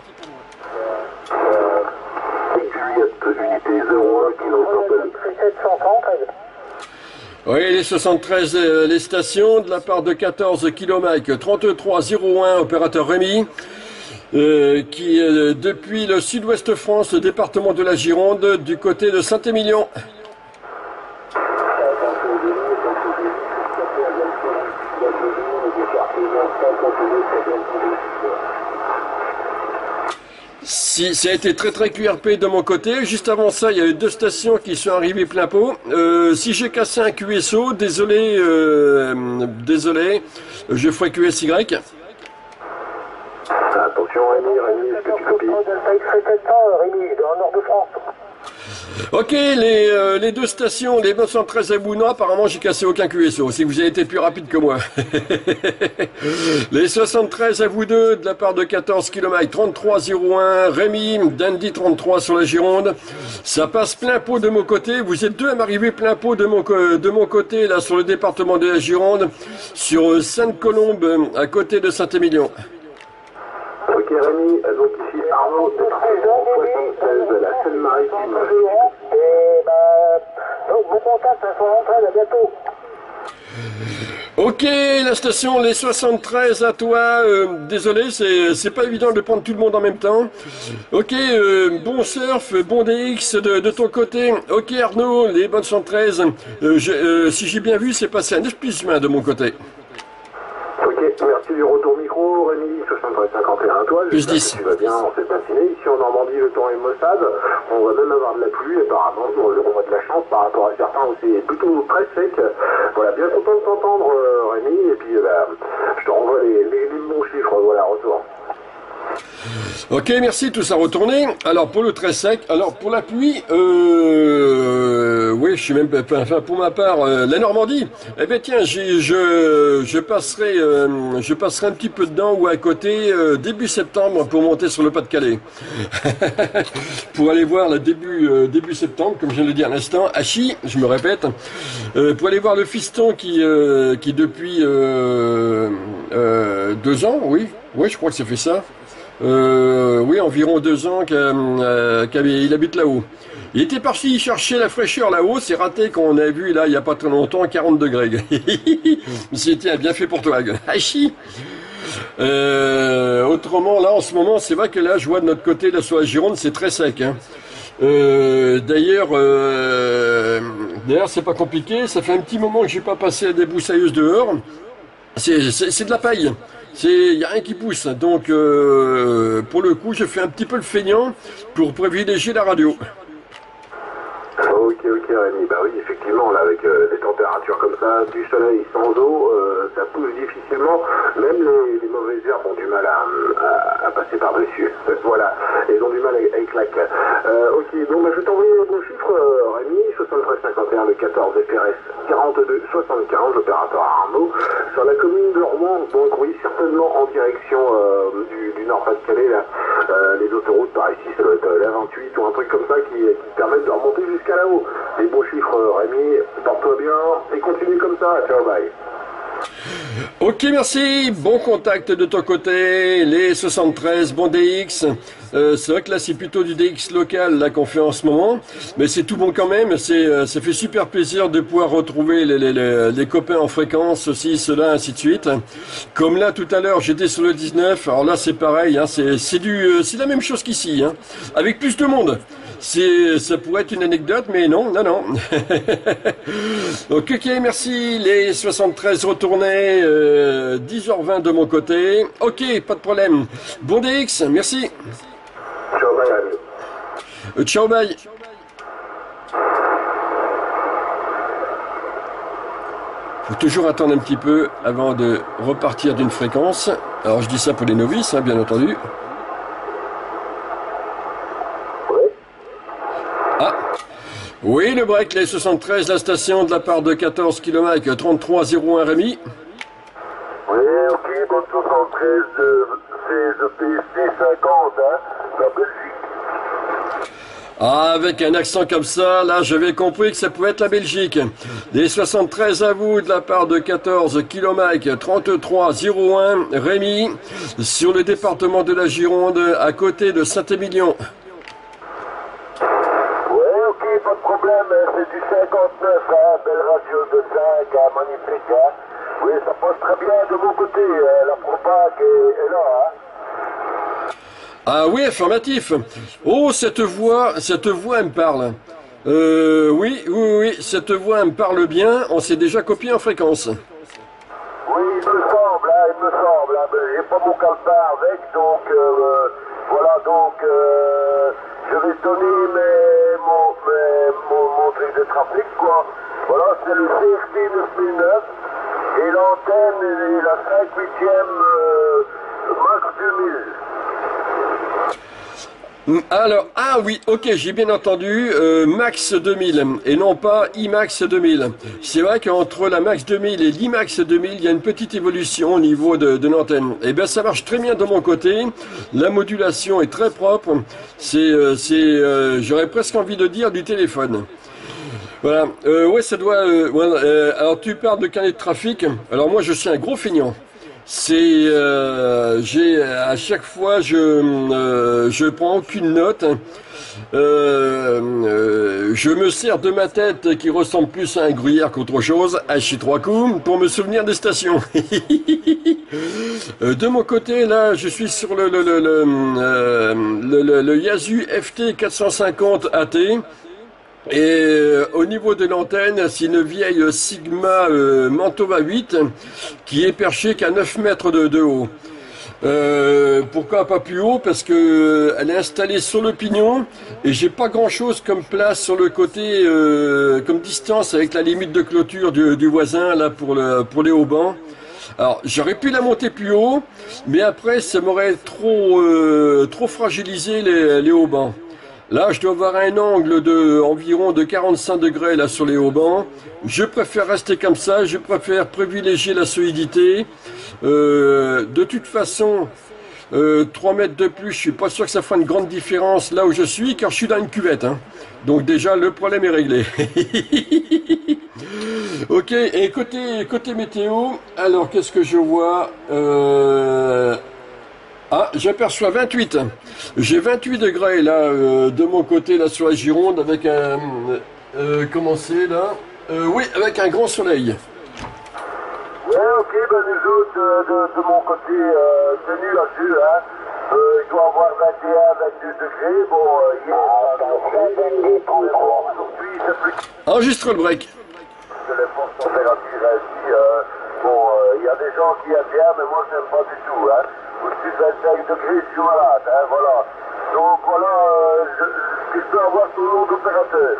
Oui, les 73, les stations de la part de 14 km 3301, opérateur Rémi. Qui depuis le sud-ouest France, le département de la Gironde, du côté de Saint-Émilion. Si, ça a été très QRP de mon côté. Juste avant ça, il y a eu 2 stations qui sont arrivées plein pot. Si j'ai cassé un QSO, désolé, je ferai QSY. Attention Rémi, est-ce que tu copies? Rémi, dans le nord de France. Ok, les 2 stations, les 913 à Bouna, apparemment j'ai cassé aucun QSO, si vous avez été plus rapide que moi. Les 73 à vous deux, de la part de 14 km 3301, Rémi, Dandy 33 sur la Gironde. Ça passe plein pot de mon côté, vous êtes 2 à m'arriver plein pot de mon côté, là sur le département de la Gironde, sur Sainte-Colombe, à côté de Saint-Émilion. Ok Rémi, donc ici Arnaud, 76 de la Seine-Maritime. Et donc bon contact, à bientôt. Ok, la station, les 73 à toi, désolé, c'est pas évident de prendre tout le monde en même temps. Ok, bon surf, bon DX de ton côté. Ok Arnaud, les bonnes 113, si j'ai bien vu, c'est passé un espèce de mon côté. Ok, merci du retour micro, Rémi, 73-51 toi, j'espère que tu vas bien, on s'est vacciné. Ici en Normandie, le temps est maussade, on va même avoir de la pluie, apparemment, on a de la chance par rapport à certains où c'est plutôt très sec. Voilà, bien content de t'entendre, Rémi, et puis je te renvoie les bons chiffres, voilà, retour. Ok, merci, tout ça retourné. Alors pour le très sec, alors pour la pluie, oui, je suis même, enfin pour ma part, la Normandie. Eh bien tiens, je passerai un petit peu dedans ou à côté début septembre pour monter sur le Pas-de-Calais, pour aller voir le début septembre, comme je viens de le dire à l'instant, Hachi, je me répète, pour aller voir le fiston qui depuis 2 ans, oui, je crois que ça fait ça. Oui, environ 2 ans il habite là-haut. Il était parti chercher la fraîcheur là-haut, c'est raté quand on a vu là il n'y a pas très longtemps 40 degrés. C'était bien fait pour toi. Hachi. Autrement là en ce moment c'est vrai que là je vois de notre côté là sur la Gironde c'est très sec. Hein. D'ailleurs c'est pas compliqué, ça fait un petit moment que j'ai pas passé à des broussailleuses dehors. C'est de la paille. Il n'y a rien qui pousse. Donc, pour le coup, je fais un petit peu le feignant pour privilégier la radio. Ok Rémi, bah oui effectivement là avec des températures comme ça, du soleil sans eau, ça pousse difficilement, même les mauvaises herbes ont du mal à passer par-dessus, voilà, ils ont du mal à éclater. Ok, donc bah, je vais t'envoyer les bons chiffres Rémi, 73-51 de 14 FRS 42-75, opérateur Arnaud, sur la commune de Rouen, donc oui certainement en direction du Nord-Pas-de-Calais, là, les autoroutes par ici, ça doit être la 28 ou un truc comme ça qui permettent de remonter jusqu'à là-haut. Les bons chiffres Rémi, porte-toi bien et continue comme ça, ciao bye. Ok, merci, bon contact de ton côté, les 73, bon DX, c'est vrai que là c'est plutôt du DX local là qu'on fait en ce moment, mais c'est tout bon quand même, ça fait super plaisir de pouvoir retrouver les copains en fréquence, aussi, cela, ainsi de suite. Comme là tout à l'heure j'étais sur le 19, alors là c'est pareil, hein, c'est la même chose qu'ici, hein, avec plus de monde. Ça pourrait être une anecdote, mais non. Donc, ok, merci. Les 73 retournés, 10h20 de mon côté. Ok, pas de problème. Bon DX, merci. Ciao, bye. Ciao, bye. faut toujours attendre un petit peu avant de repartir d'une fréquence. Alors je dis ça pour les novices, hein, bien entendu. Ah, oui, le break, les 73, la station de la part de 14 km 3301 Rémi. Oui, ok, bonne 73, c'est de PST 50, hein, la Belgique. Ah, avec un accent comme ça, là, j'avais compris que ça pouvait être la Belgique. Les 73 à vous de la part de 14 km 3301 Rémi, sur le département de la Gironde, à côté de Saint-Émilion. Oui, ok, pas de problème, c'est du 59, hein, belle radio de 5, hein, magnifique, hein. Oui, ça passe très bien de mon côté, la propague est là, hein. Ah oui, affirmatif. Oh, cette voix elle me parle. Oui, cette voix elle me parle bien. On s'est déjà copié en fréquence. Oui, il me semble, hein, mais j'ai pas mon calepin avec, donc voilà, donc je vais donner mon truc de trafic, quoi. Voilà, c'est le CRT 9009 et l'antenne est la 5/8e Max 2000. Alors, ah oui, ok, j'ai bien entendu, Max 2000, et non pas IMAX 2000. C'est vrai qu'entre la Max 2000 et l'IMAX 2000, il y a une petite évolution au niveau de l'antenne. Eh bien, ça marche très bien de mon côté, la modulation est très propre, j'aurais presque envie de dire, du téléphone. Voilà, ouais, ça doit... alors, tu parles de carnet de trafic, alors moi, je suis un gros feignant. J'ai à chaque fois je prends aucune note. Je me sers de ma tête qui ressemble plus à un gruyère qu'autre chose, à chier 3 coups pour me souvenir des stations. De mon côté, là, je suis sur le Yaesu FT 450 AT. Et au niveau de l'antenne, c'est une vieille Sigma Mantova 8 qui est perchée qu'à 9 mètres de haut. Pourquoi pas plus haut? Parce que elle est installée sur le pignon et j'ai pas grand chose comme place sur le côté, comme distance avec la limite de clôture du voisin là pour les haubans. Alors j'aurais pu la monter plus haut, mais après ça m'aurait trop fragilisé les haubans. Là, je dois avoir un angle environ de 45 degrés là sur les haubans. Je préfère rester comme ça, je préfère privilégier la solidité. De toute façon, 3 mètres de plus, je suis pas sûr que ça fera une grande différence là où je suis, car je suis dans une cuvette. Hein. Donc déjà, le problème est réglé. Ok, et côté météo, alors qu'est-ce que je vois Ah, j'aperçois 28. J'ai 28 degrés là de mon côté là sur la Gironde avec un comment c'est là oui, avec un grand soleil. Ouais, ok, ben nous autres de mon côté c'est nuageux, hein. Il doit avoir 21, 22 degrés. Bon, hier, aujourd'hui c'est plus. Enregistre le break. Que les forces températures ici, bon, il y a des gens qui aiment bien, mais moi j'aime pas du tout, hein. Au-dessus de 25 degrés, je suis malade, hein, voilà. Donc voilà, je peux avoir ton nom d'opérateur.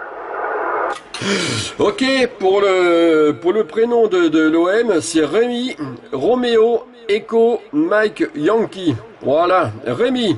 Ok, pour le prénom de l'OM, c'est Rémi, Roméo, Echo, Mike, Yankee. Voilà, Rémi.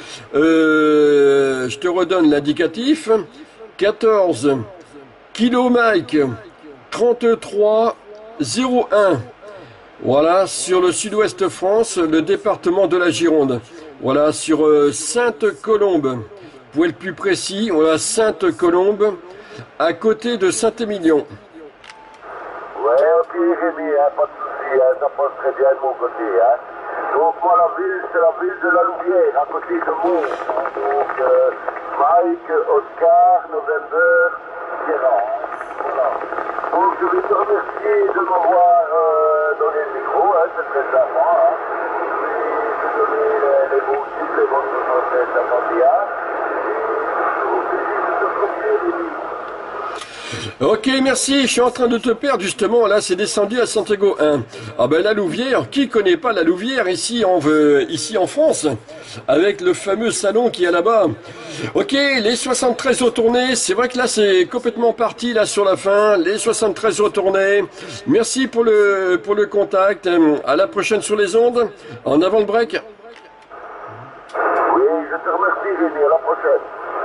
Je te redonne l'indicatif. 14 Kilo Mike 33 01. Voilà, sur le sud-ouest France, le département de la Gironde. Voilà, sur Sainte-Colombe. Vous pouvez le plus précis, voilà, Sainte-Colombe, à côté de Saint-Émilion. Ouais, ok Rémi, hein, pas de souci, hein, ça passe très bien de mon côté. Hein. Donc moi la ville, c'est la ville de la Louvière, à côté de Mons. Hein. Donc Mike, Oscar, November, Sierra. Voilà. Donc je vais te remercier de m'avoir donné le micro, hein, c'est très sympa. Hein. Je vais te donner les bons titres, les bonnes 67 à 31. Et au plaisir de te retrouver, Rémi. Ok, merci, je suis en train de te perdre justement, là c'est descendu à Santiago 1. Ah ben la Louvière, qui connaît pas la Louvière ici en France, avec le fameux salon qui est là-bas. Ok, les 73 retournés, c'est vrai que là c'est complètement parti là sur la fin, les 73 retournés. Merci pour le contact, à la prochaine sur les ondes, en avant le break. Oui, je te remercie, Génie, à la prochaine.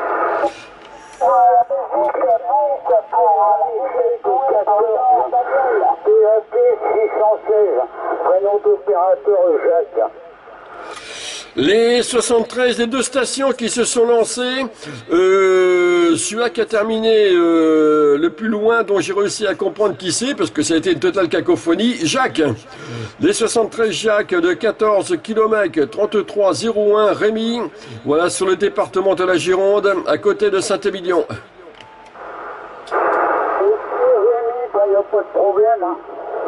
Prénom d'opérateur Jacques. Les 73 des deux stations qui se sont lancées, celui-là qui a terminé le plus loin, dont j'ai réussi à comprendre qui c'est, parce que ça a été une totale cacophonie, Jacques. Les 73 Jacques de 14 km 3301 Rémy, voilà sur le département de la Gironde, à côté de Saint-Émilion. Il n'y a pas de problème, hein.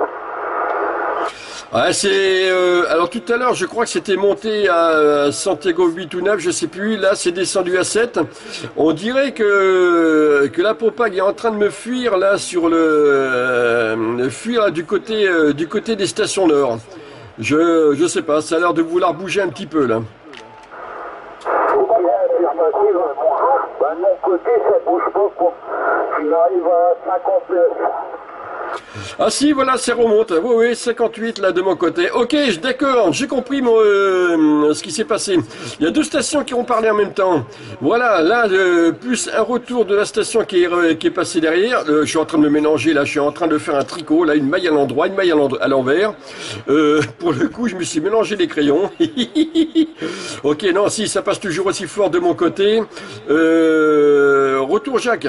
Ah, alors tout à l'heure, je crois que c'était monté à Santiago 8 ou 9, je sais plus. Là, c'est descendu à 7. On dirait que la Popague est en train de me fuir là sur fuir là, du côté des stations nord. Je sais pas, ça a l'air de vouloir bouger un petit peu là. De mon côté, ça bouge pas, quoi. Il arrive à 59. Ah si, voilà, ça remonte. Oui, oui, 58 là de mon côté. Ok, d'accord, j'ai compris ce qui s'est passé. Il y a deux stations qui ont parlé en même temps. Voilà, là, plus un retour de la station qui est passée derrière. Je suis en train de me mélanger, là, je suis en train de faire un tricot, là, une maille à l'endroit, une maille à l'envers. Pour le coup, je me suis mélangé les crayons. Ok, non, si, ça passe toujours aussi fort de mon côté. Retour Jacques.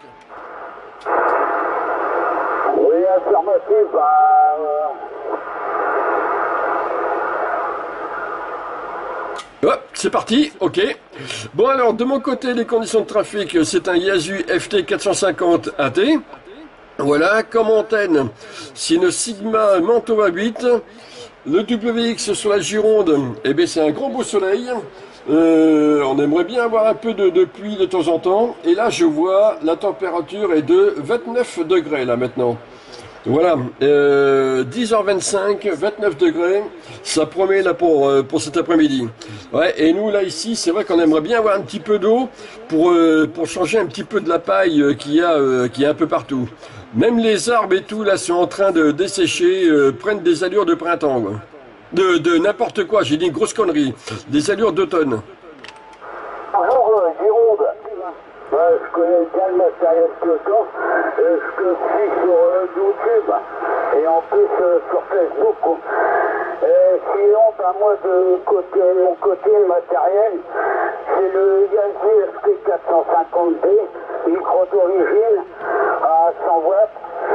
Hop, c'est parti, ok. Bon alors, de mon côté, les conditions de trafic, c'est un Yaesu FT 450 AT. Voilà, comme antenne, c'est une Sigma Mantova 8. Le WX sur la Gironde, eh bien c'est un grand beau soleil. On aimerait bien avoir un peu de pluie de temps en temps. Et là, je vois, la température est de 29 degrés là maintenant. Voilà, 10h25, 29 degrés, ça promet là pour cet après-midi. Ouais, et nous là ici, c'est vrai qu'on aimerait bien avoir un petit peu d'eau pour changer un petit peu de la paille qu'il y a un peu partout. Même les arbres et tout là sont en train de dessécher, prennent des allures de printemps, quoi. De n'importe quoi, j'ai dit une grosse connerie, des allures d'automne. Bonjour Gironde. Je connais bien le matériel que ça. Je te suis sur YouTube et en plus sur Facebook. Sinon, moi de mon côté matériel, c'est le Yaesu FT 450D, micro d'origine à 100 watts.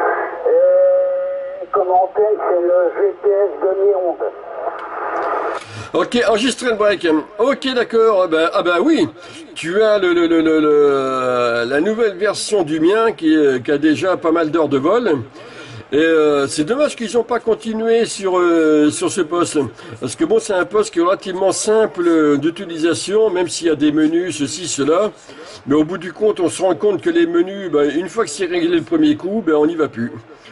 Et comme antenne, c'est le GTS demi-onde. Ok, enregistrez le break. Ok, d'accord. Ah bah oui, tu as la nouvelle version du mien qui a déjà pas mal d'heures de vol. Et c'est dommage qu'ils n'ont pas continué sur ce poste. Parce que bon, c'est un poste qui est relativement simple d'utilisation, même s'il y a des menus, ceci, cela. Mais au bout du compte, on se rend compte que les menus, une fois que c'est réglé le premier coup, on n'y va plus.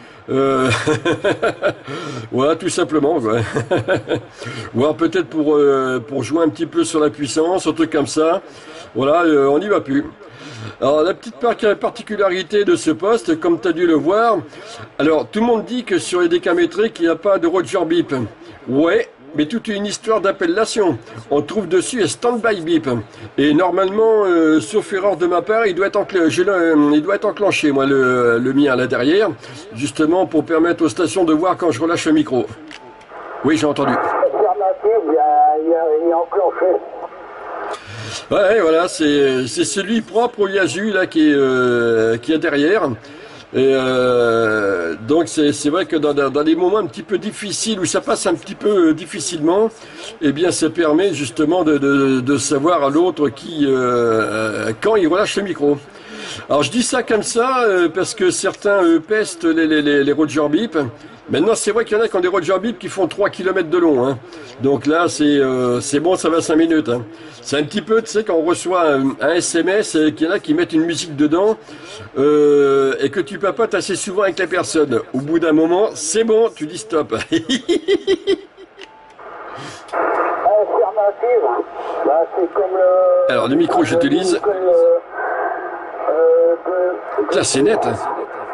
Voilà, tout simplement, ouais. Ou alors peut-être pour jouer un petit peu sur la puissance, un truc comme ça. Voilà, on n'y va plus. Alors la petite particularité de ce poste, comme tu as dû le voir, alors tout le monde dit que sur les décamétriques, il n'y a pas de Roger Beep. Ouais, mais toute une histoire d'appellation. On trouve dessus un stand-by beep. Et normalement, sauf erreur de ma part, il doit être enclenché, moi, le mien là derrière, justement pour permettre aux stations de voir quand je relâche le micro. Oui, j'ai entendu. Il est enclenché. Ouais, voilà, c'est celui propre au Yaesu là qui est derrière. Et donc c'est vrai que dans des moments un petit peu difficiles où ça passe un petit peu difficilement, eh bien ça permet justement de savoir à l'autre quand il relâche le micro. Alors je dis ça comme ça parce que certains pestent les Roger Bip. Maintenant c'est vrai qu'il y en a qui ont des Roger Bip qui font 3 km de long. Hein. Donc là c'est bon, ça va 5 minutes. Hein. C'est un petit peu, tu sais, quand on reçoit un SMS et qu'il y en a qui mettent une musique dedans et que tu papotes assez souvent avec la personne. Au bout d'un moment, c'est bon, tu dis stop. Bah, c'est comme le... Alors le micro j'utilise. Là c'est net. Hein.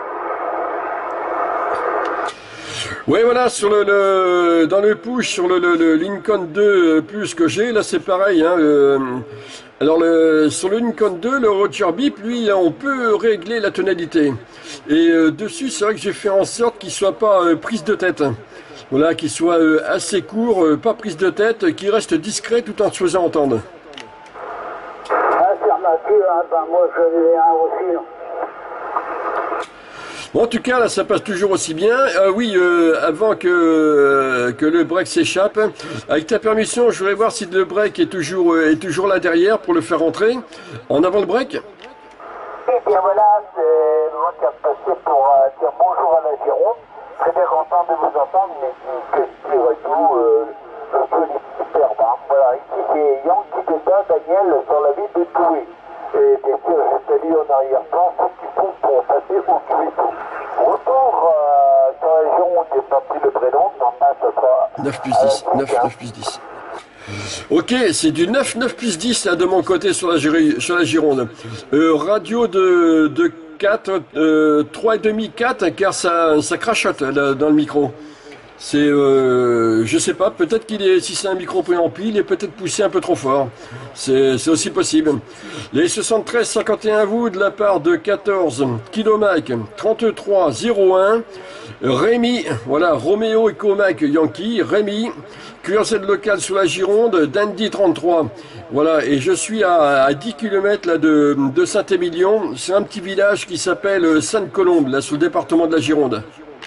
Ouais voilà, sur dans le push sur le Lincoln 2 plus que j'ai, là c'est pareil. Hein, alors sur le Lincoln 2, le Roger Bip, lui, on peut régler la tonalité. Et dessus, c'est vrai que j'ai fait en sorte qu'il soit pas prise de tête. Voilà, qu'il soit assez court, pas prise de tête, qu'il reste discret tout en se faisant entendre. Ah, c'est remarqué, hein, ben moi je l'ai un aussi. Hein. Bon, en tout cas, là, ça passe toujours aussi bien. Oui, avant que le break s'échappe, avec ta permission, je voudrais voir si le break est toujours là derrière pour le faire rentrer. En avant le break. Et bien voilà, c'est moi qui a passé pour dire bonjour à la Gironde. Très bien content de vous entendre, mais que je dirais tout, un peu super bas. Voilà, ici c'est Yankee Débat, Daniel, sur la ville de Toué. Et bien sûr, je t'ai dit en arrière-plan, ceux qui font pour passer au QSO. Retour sur la Gironde, j'ai pas pris le prénom, normalement ce sera... 9 plus 10, 9 plus 10. Ok, c'est du 9 plus 10 là de mon côté sur la Gironde. Radio de 4, 3,5, 4, car ça crachote là, dans le micro. C'est, je sais pas, peut-être si c'est un micro préampli, il est peut-être poussé un peu trop fort. C'est aussi possible. Les 73-51 à vous de la part de 14 Kilomac 33-01. Rémi, voilà, Roméo et Comac Yankee, Rémi, QRZ local sur la Gironde, Dandy 33. Voilà, et je suis à 10 km là, de Saint-Émilion. C'est un petit village qui s'appelle Sainte-Colombe, là, sous le département de la Gironde.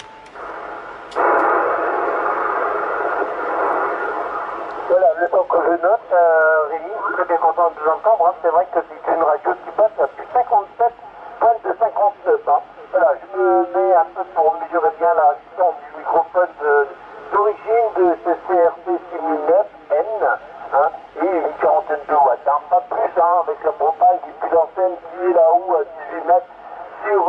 Voilà, le temps que je note, Rémi, très bien content de vous entendre. Hein. C'est vrai que c'est une radio qui passe à plus 57, pointe de 59. Hein. Voilà, je me mets un peu pour mesurer bien la distance du microphone d'origine de ce CRT 6009N, hein, et une quarantaine de watts, hein, pas plus, hein, avec la propage et puis l'antenne qui est là-haut à 18 mètres sur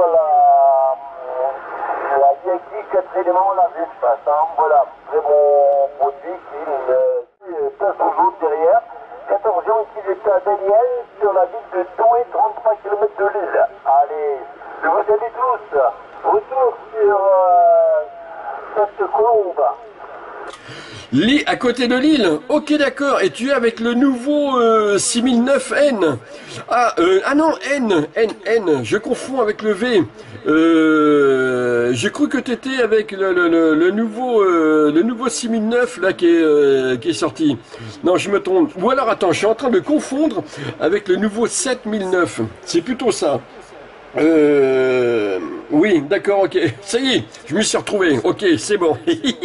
la Yankee 4 éléments large espace, hein, voilà, très bon produit qui passe aux autres derrière. 14 ans qui est à Daniel sur la ville de Toué, 33 km de l'île. Allez, je vous salue tous. Retour sur cette colombe. À côté de Lille. Ok, d'accord. Et tu es avec le nouveau 6009N. Ah non, N. Je confonds avec le V. J'ai cru que tu étais avec le nouveau 6009 là qui est sorti. Non, je me trompe. Ou alors attends, je suis en train de confondre avec le nouveau 7009. C'est plutôt ça. Oui, d'accord, ok. Ça y est, je me suis retrouvé. Ok, c'est bon.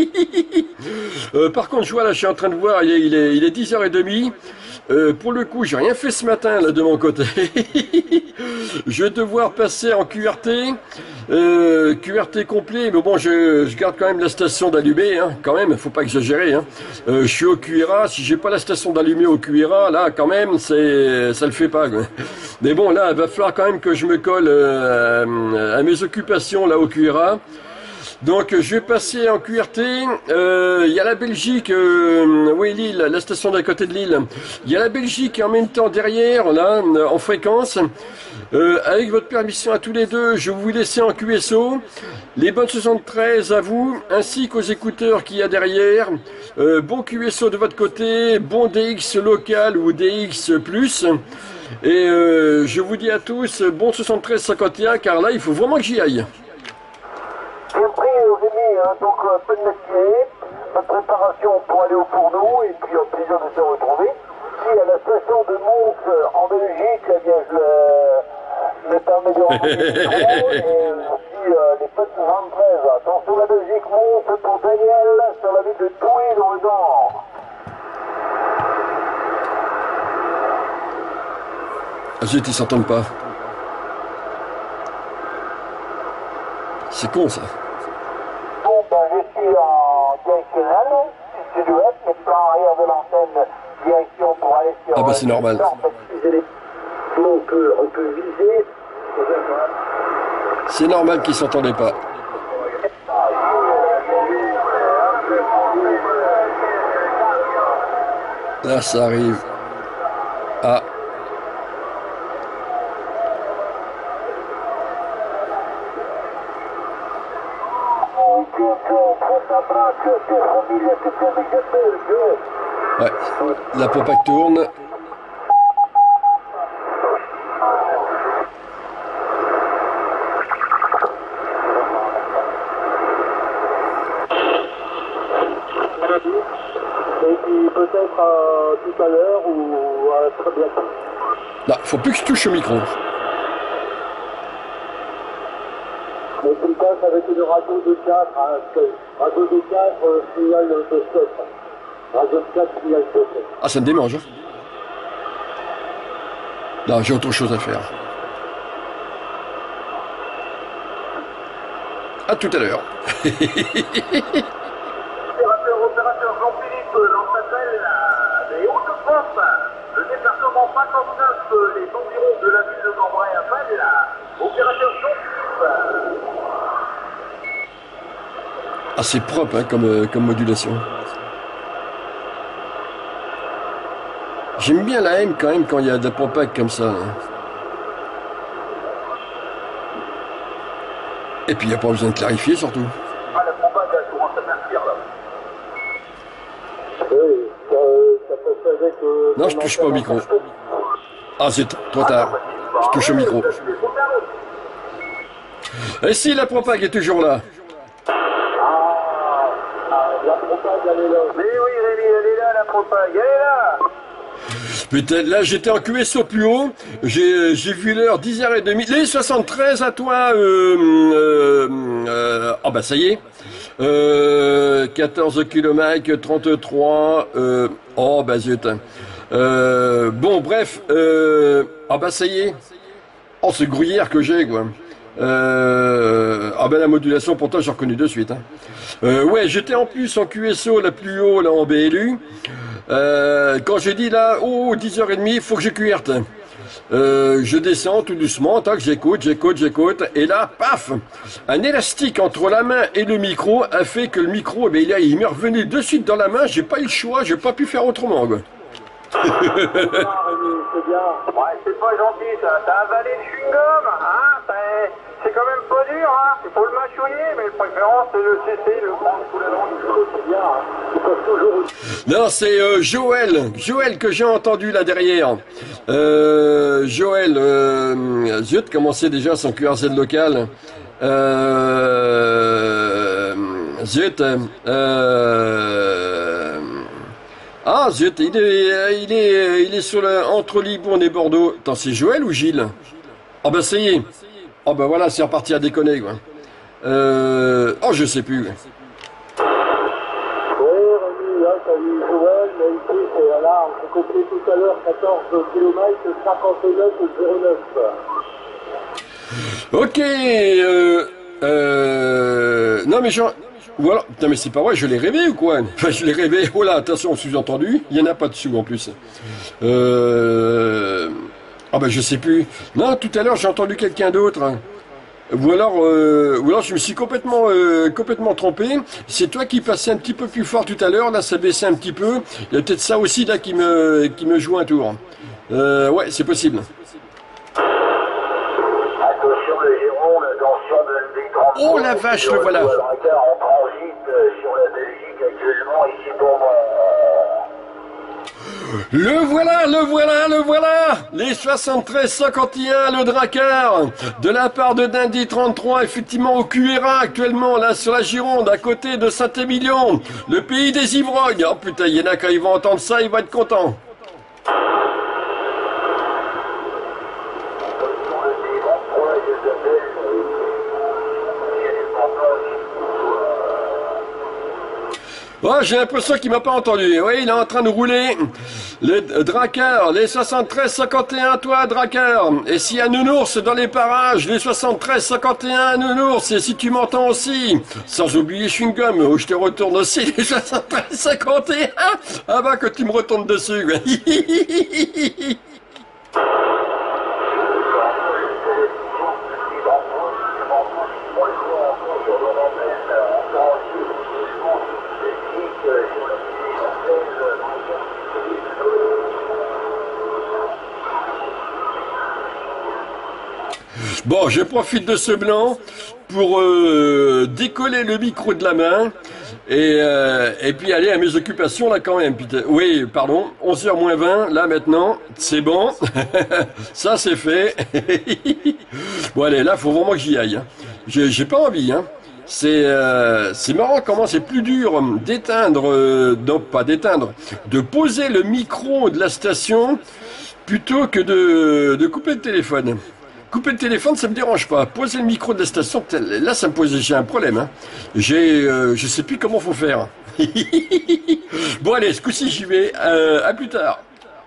Par contre, je vois là, je suis en train de voir, il est 10h30. Pour le coup, j'ai rien fait ce matin là de mon côté. Je vais devoir passer en QRT, QRT complet, mais bon, je garde quand même la station d'allumée, hein, quand même, faut pas exagérer. Hein. Je suis au QRA, si j'ai pas la station d'allumée au QRA, là, quand même, ça le fait pas. Quoi. Mais bon, là, il va falloir quand même que je me colle à mes occupations là au QRA. Donc je vais passer en QRT, il y a la Belgique, oui Lille, la station d'à côté de Lille, il y a la Belgique en même temps derrière, là, en fréquence. Avec votre permission à tous les deux, je vais vous laisser en QSO, les bonnes 73 à vous, ainsi qu'aux écouteurs qu'il y a derrière. Bon QSO de votre côté, bon DX local ou DX+. Et je vous dis à tous, bon 73-51, car là il faut vraiment que j'y aille. Bien pris, Rémi, hein, donc peu de matinée, notre préparation pour aller au fourneau et puis un plaisir de se retrouver. Ici à la station de Mons en Belgique, eh bien, je me permets de rencontrer et aussi les potes de 23. Attention la Belgique, Mons pour Daniel sur la ville de Toué dans le Nord. Ah zut, ils s'entendent pas. C'est con ça. Bon, ben, je suis en directionnel, sud-ouest, le plan arrière de l'antenne, direction pour aller sur... Ah bah c'est normal. En fait, on peut viser. C'est normal qu'ils s'entendaient pas. Là, ça arrive. Ah. Ouais, la pompe tourne. Et puis peut-être tout à l'heure ou très bientôt. Non, faut plus que je touche au micro. Mais tout le passe avec une radio de 4, radio de 4, signal de 7. Radio de 4, signal de 7. Ah, ça me démange. Hein. Non, j'ai autre chose à faire. À tout à l'heure. Opérateur Jean-Philippe Lançatel, les Hauts-de-France, le département 59, les environs de la ville de Cambrai-Appel, opérateur Jean-Philippe. Ah, c'est propre hein, comme modulation. J'aime bien la M quand même quand il y a des pompacs comme ça. Hein. Et puis il n'y a pas besoin de clarifier surtout. Ah, la propagande, elle commence à s'inspirer là. Oui, ça peut faire avec... Non, je touche pas au micro. Ah, c'est trop tard. Je touche au micro. Et si la propague est toujours là? La propagande, elle est là. Mais oui, Rémi, elle est là, la propagande, elle est là. Putain, là j'étais en QSO plus haut, j'ai vu l'heure 10h30, les 73 à toi, oh bah ça y est, 14 km, 33, oh bah zut, bon bref, ah bah ça y est, oh ce gruyère que j'ai quoi, ah ben la modulation pourtant j'ai reconnu de suite, hein. Ouais j'étais en plus en QSO la plus haut là en BLU. Quand j'ai dit là, oh, 10h30, il faut que je cuirte. Je descends tout doucement, tac, j'écoute, et là, paf, un élastique entre la main et le micro a fait que le micro, eh bien, il m'est revenu de suite dans la main, j'ai pas eu le choix, j'ai pas pu faire autrement, quoi. C'est bien, Rémi, c'est bien. Ouais, c'est pas gentil ça, t'as avalé le chewing-gum, hein, c'est quand même pas dur, hein, il faut le mâchouiller, mais le préférence c'est le cesser, le prendre sous la langue. C'est bien, hein. C'est pas toujours... Non, c'est Joël que j'ai entendu là derrière. Joël, zut, commençait déjà son QRZ local. Zut, ah zut, il est sur le entre Libourne et Bordeaux. Attends, c'est Joël ou Gilles? Oh ben ça y est. Oh ben voilà, c'est reparti à déconner quoi. Oh je sais plus. Oui, Rémi, là, t'as vu Joël, mais ici, c'est là, on s'est copié tout à l'heure, 14 km, 59,09. Ok, non mais genre, voilà, putain mais c'est pas vrai, je l'ai rêvé ou quoi? Enfin je l'ai rêvé, oh là, attention, sous-entendu, il y en a pas dessous en plus. Ah ben je sais plus. Non, tout à l'heure j'ai entendu quelqu'un d'autre. Hein. Ou alors je me suis complètement trompé. C'est toi qui passais un petit peu plus fort tout à l'heure, là ça baissait un petit peu. Il y a peut-être ça aussi là qui me joue un tour. Ouais, c'est possible. Attention le Giron, attention de l'ND30. Oh la vache, le voilà. En transit sur la Belgique actuellement, ici pour Le voilà. Les 73-51, le Drakkar, de la part de Dindy 33, effectivement au QRA actuellement, là sur la Gironde, à côté de Saint-Émilion, le pays des ivrognes. Oh putain, il y en a quand ils vont entendre ça, ils vont être contents. Oh, j'ai l'impression qu'il m'a pas entendu. Oui, il est en train de rouler. Les Drakkar, les 73-51, toi, Drakkar. Et s'il y a Nounours dans les parages, les 73-51, Nounours. Et si tu m'entends aussi, sans oublier Chewing-Gum, où je te retourne aussi, les 73-51. Ah bah, que tu me retournes dessus. Bon, je profite de ce blanc pour décoller le micro de la main et puis aller à mes occupations là quand même. Oui, pardon, 11h moins 20, là maintenant, c'est bon, ça c'est fait. Bon allez, là faut vraiment que j'y aille. Hein. J'ai pas envie, hein. C'est marrant comment c'est plus dur d'éteindre, non pas d'éteindre, de poser le micro de la station plutôt que de couper le téléphone. Couper le téléphone, ça me dérange pas. Poser le micro de la station, là, ça me pose, j'ai un problème. Hein. Je sais plus comment faut faire. Bon, allez, ce coup-ci, j'y vais. À plus tard.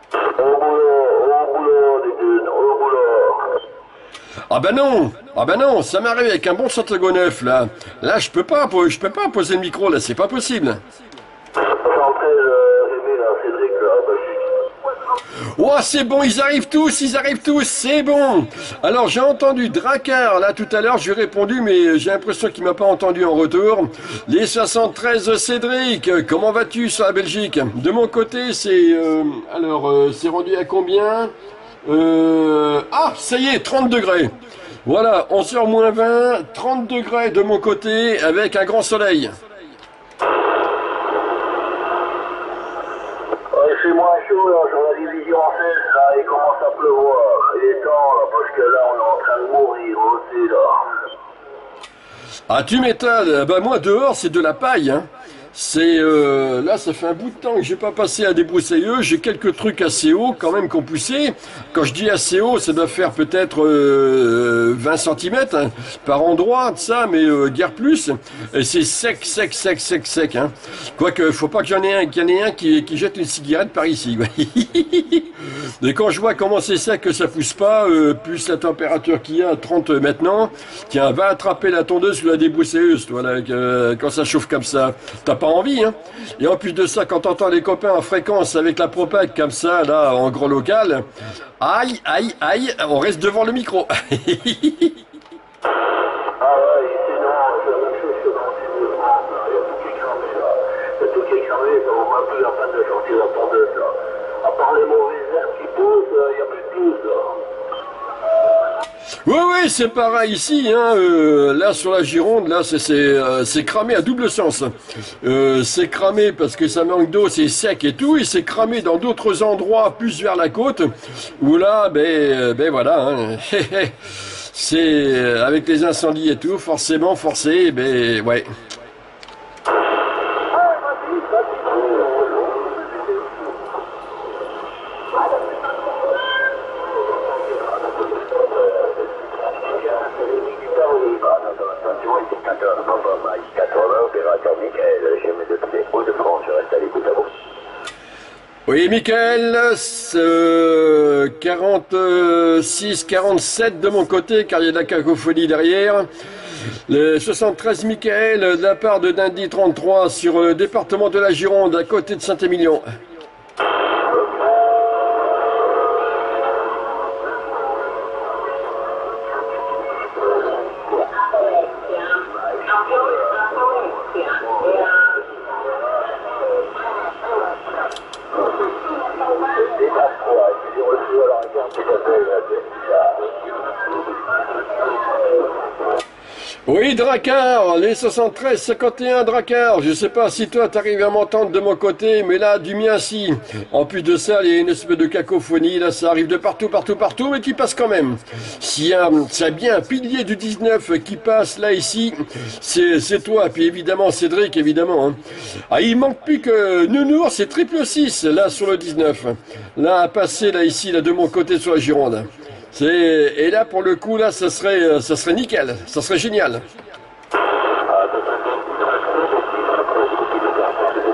Ah ben non, ça m'arrive avec un bon Santiago 9, là. Là, je peux pas poser le micro, là, c'est pas possible. Oh, c'est bon, ils arrivent tous, c'est bon. Alors, j'ai entendu Drakkar, là, tout à l'heure, j'ai répondu, mais j'ai l'impression qu'il m'a pas entendu en retour. Les 73, Cédric, comment vas-tu sur la Belgique? De mon côté, c'est rendu à combien? Ah, ça y est, 30 degrés. Voilà, 11h moins 20, 30 degrés de mon côté, avec un grand soleil. Il fait moins chaud là, sur la division 16, là, il commence à pleuvoir. Il est temps là, parce que là on est en train de mourir aussi là. Ah tu m'étonnes, bah moi dehors c'est de la paille, hein. C'est là ça fait un bout de temps que j'ai pas passé à débroussailleux, j'ai quelques trucs assez hauts quand même qu'on poussé. Quand je dis assez haut, ça doit faire peut-être 20 cm hein, par endroit de ça, mais guère plus. Et c'est sec hein. Quoique faut pas qu'il y en ait un qui jette une cigarette par ici. Et quand je vois comment c'est sec que ça pousse pas, plus la température qu'il y a à 30 maintenant, tiens, va attraper la tondeuse ou la débroussailleuse, toi, là, quand ça chauffe comme ça. T'as pas envie, hein. Et en plus de ça, quand t'entends les copains en fréquence avec la Propac comme ça, là, en gros local, aïe, on reste devant le micro. Ah ouais, sinon, c'est la même chose que dans les deux ans, là. Il y a tout qui est cramé, là. Il y a tout qui est cramé, ça vaut même plus la peine de sortir la tondeuse, là. À part les mauvaises herbes qui poussent, il n'y a plus de pousse, là. Oui, c'est pareil ici, hein, là sur la Gironde, là c'est cramé à double sens. C'est cramé parce que ça manque d'eau, c'est sec et tout, et c'est cramé dans d'autres endroits plus vers la côte, où là, ben voilà, hein, c'est avec les incendies et tout, forcément forcé, ben ouais. Oui, Michael, 46, 47 de mon côté, car il y a de la cacophonie derrière. Le 73, Michael, de la part de Dindy 33 sur le département de la Gironde, à côté de Saint-Émilion. Oui, Drakkar, les 73, 51 Drakkar. Je sais pas si toi t'arrives à m'entendre de mon côté, mais là, du mien si. En plus de ça, il y a une espèce de cacophonie, là, ça arrive de partout, mais qui passe quand même. S'il y a bien un pilier du 19 qui passe là, ici, c'est toi, puis évidemment, Cédric, évidemment. Hein. Ah, il manque plus que Nounours, c'est triple 6, là, sur le 19. Là, à passer, là, ici, là, de mon côté, sur la Gironde. Et là pour le coup là ça serait nickel, ça serait génial.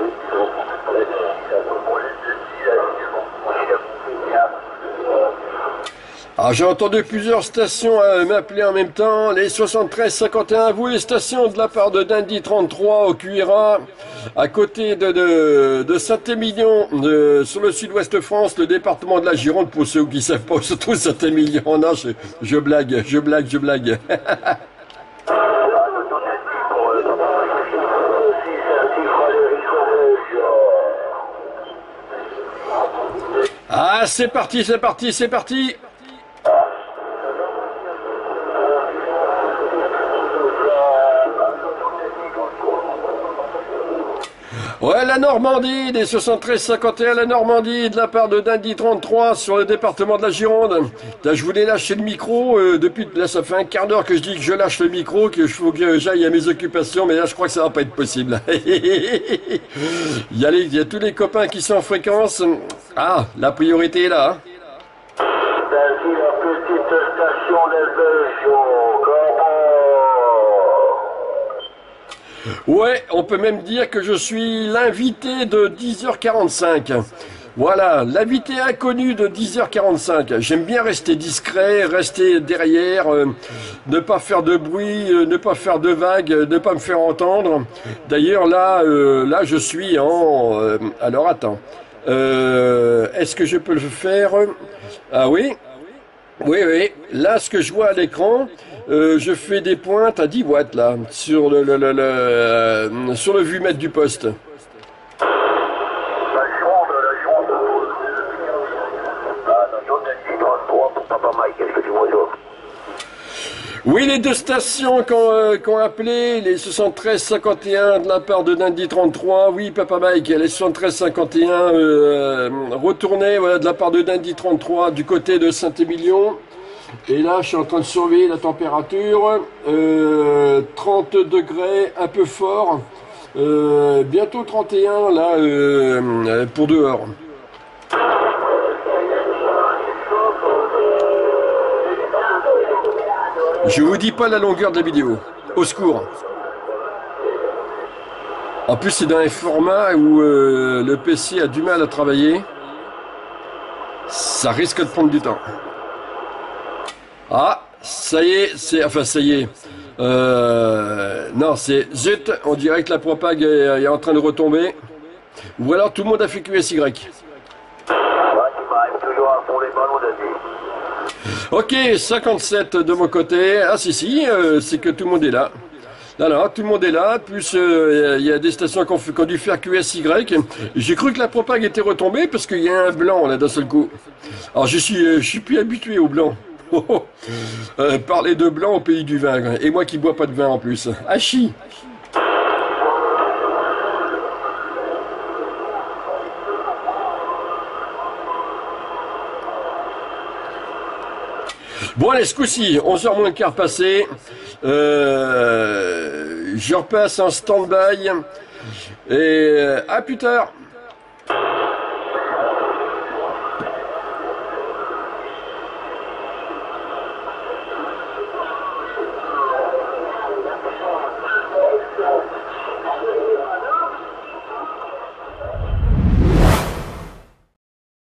Alors j'ai entendu plusieurs stations m'appeler en même temps, les 73-51, vous les stations de la part de Dundee 33 au QRA, à côté de Saint-Émilion, sur le sud-ouest France, le département de la Gironde, pour ceux qui ne savent pas où se trouve Saint-Émilion. Non, je blague. Ah, c'est parti. Ouais, la Normandie, des 73-51, la Normandie, de la part de Dundee 33 sur le département de la Gironde. Là, je voulais lâcher le micro, depuis, là, ça fait un quart d'heure que je dis que je lâche le micro, qu'il faut que j'aille à mes occupations, mais là, je crois que ça va pas être possible. il y a tous les copains qui sont en fréquence. Ah, la priorité est là. Vas-y, la petite station d'Elbeuf. Ouais, on peut même dire que je suis l'invité de 10h45. Voilà, l'invité inconnu de 10h45. J'aime bien rester discret, rester derrière, ne pas faire de bruit, ne pas faire de vagues, ne pas me faire entendre. D'ailleurs, là, je suis en... alors, attends. Est-ce que je peux le faire? Ah oui? Oui. Là, ce que je vois à l'écran... je fais des pointes à 10 watts là, sur sur le vue-mètre du poste. La Gironde. Attention, Dundee 33 pour Papa Mike, qu'est-ce que tu vois ça? Oui, les deux stations qu'on appelé, les 73-51 de la part de Dundee 33, oui, Papa Mike, les 73-51 retournaient, voilà, de la part de Dundee 33 du côté de Saint-Émilion. Et là, je suis en train de surveiller la température, 30 degrés, un peu fort, bientôt 31 là pour dehors. Je vous dis pas la longueur de la vidéo, au secours. En plus, c'est dans un format où le PC a du mal à travailler, ça risque de prendre du temps. Ah, ça y est, ça y est. Non, c'est zut, on dirait que la propague est en train de retomber. Ou alors tout le monde a fait QSY. Ok, 57 de mon côté. Ah si, c'est que tout le monde est là. Alors, tout le monde est là, plus il y a des stations qui ont dû faire QSY. J'ai cru que la propague était retombée parce qu'il y a un blanc là d'un seul coup. Alors je suis plus habitué au blanc. Parler de blanc au pays du vin, et moi qui bois pas de vin en plus. Hachi. Bon allez, ce coup-ci, 11h moins le quart passé, je repasse en stand-by, et à plus tard.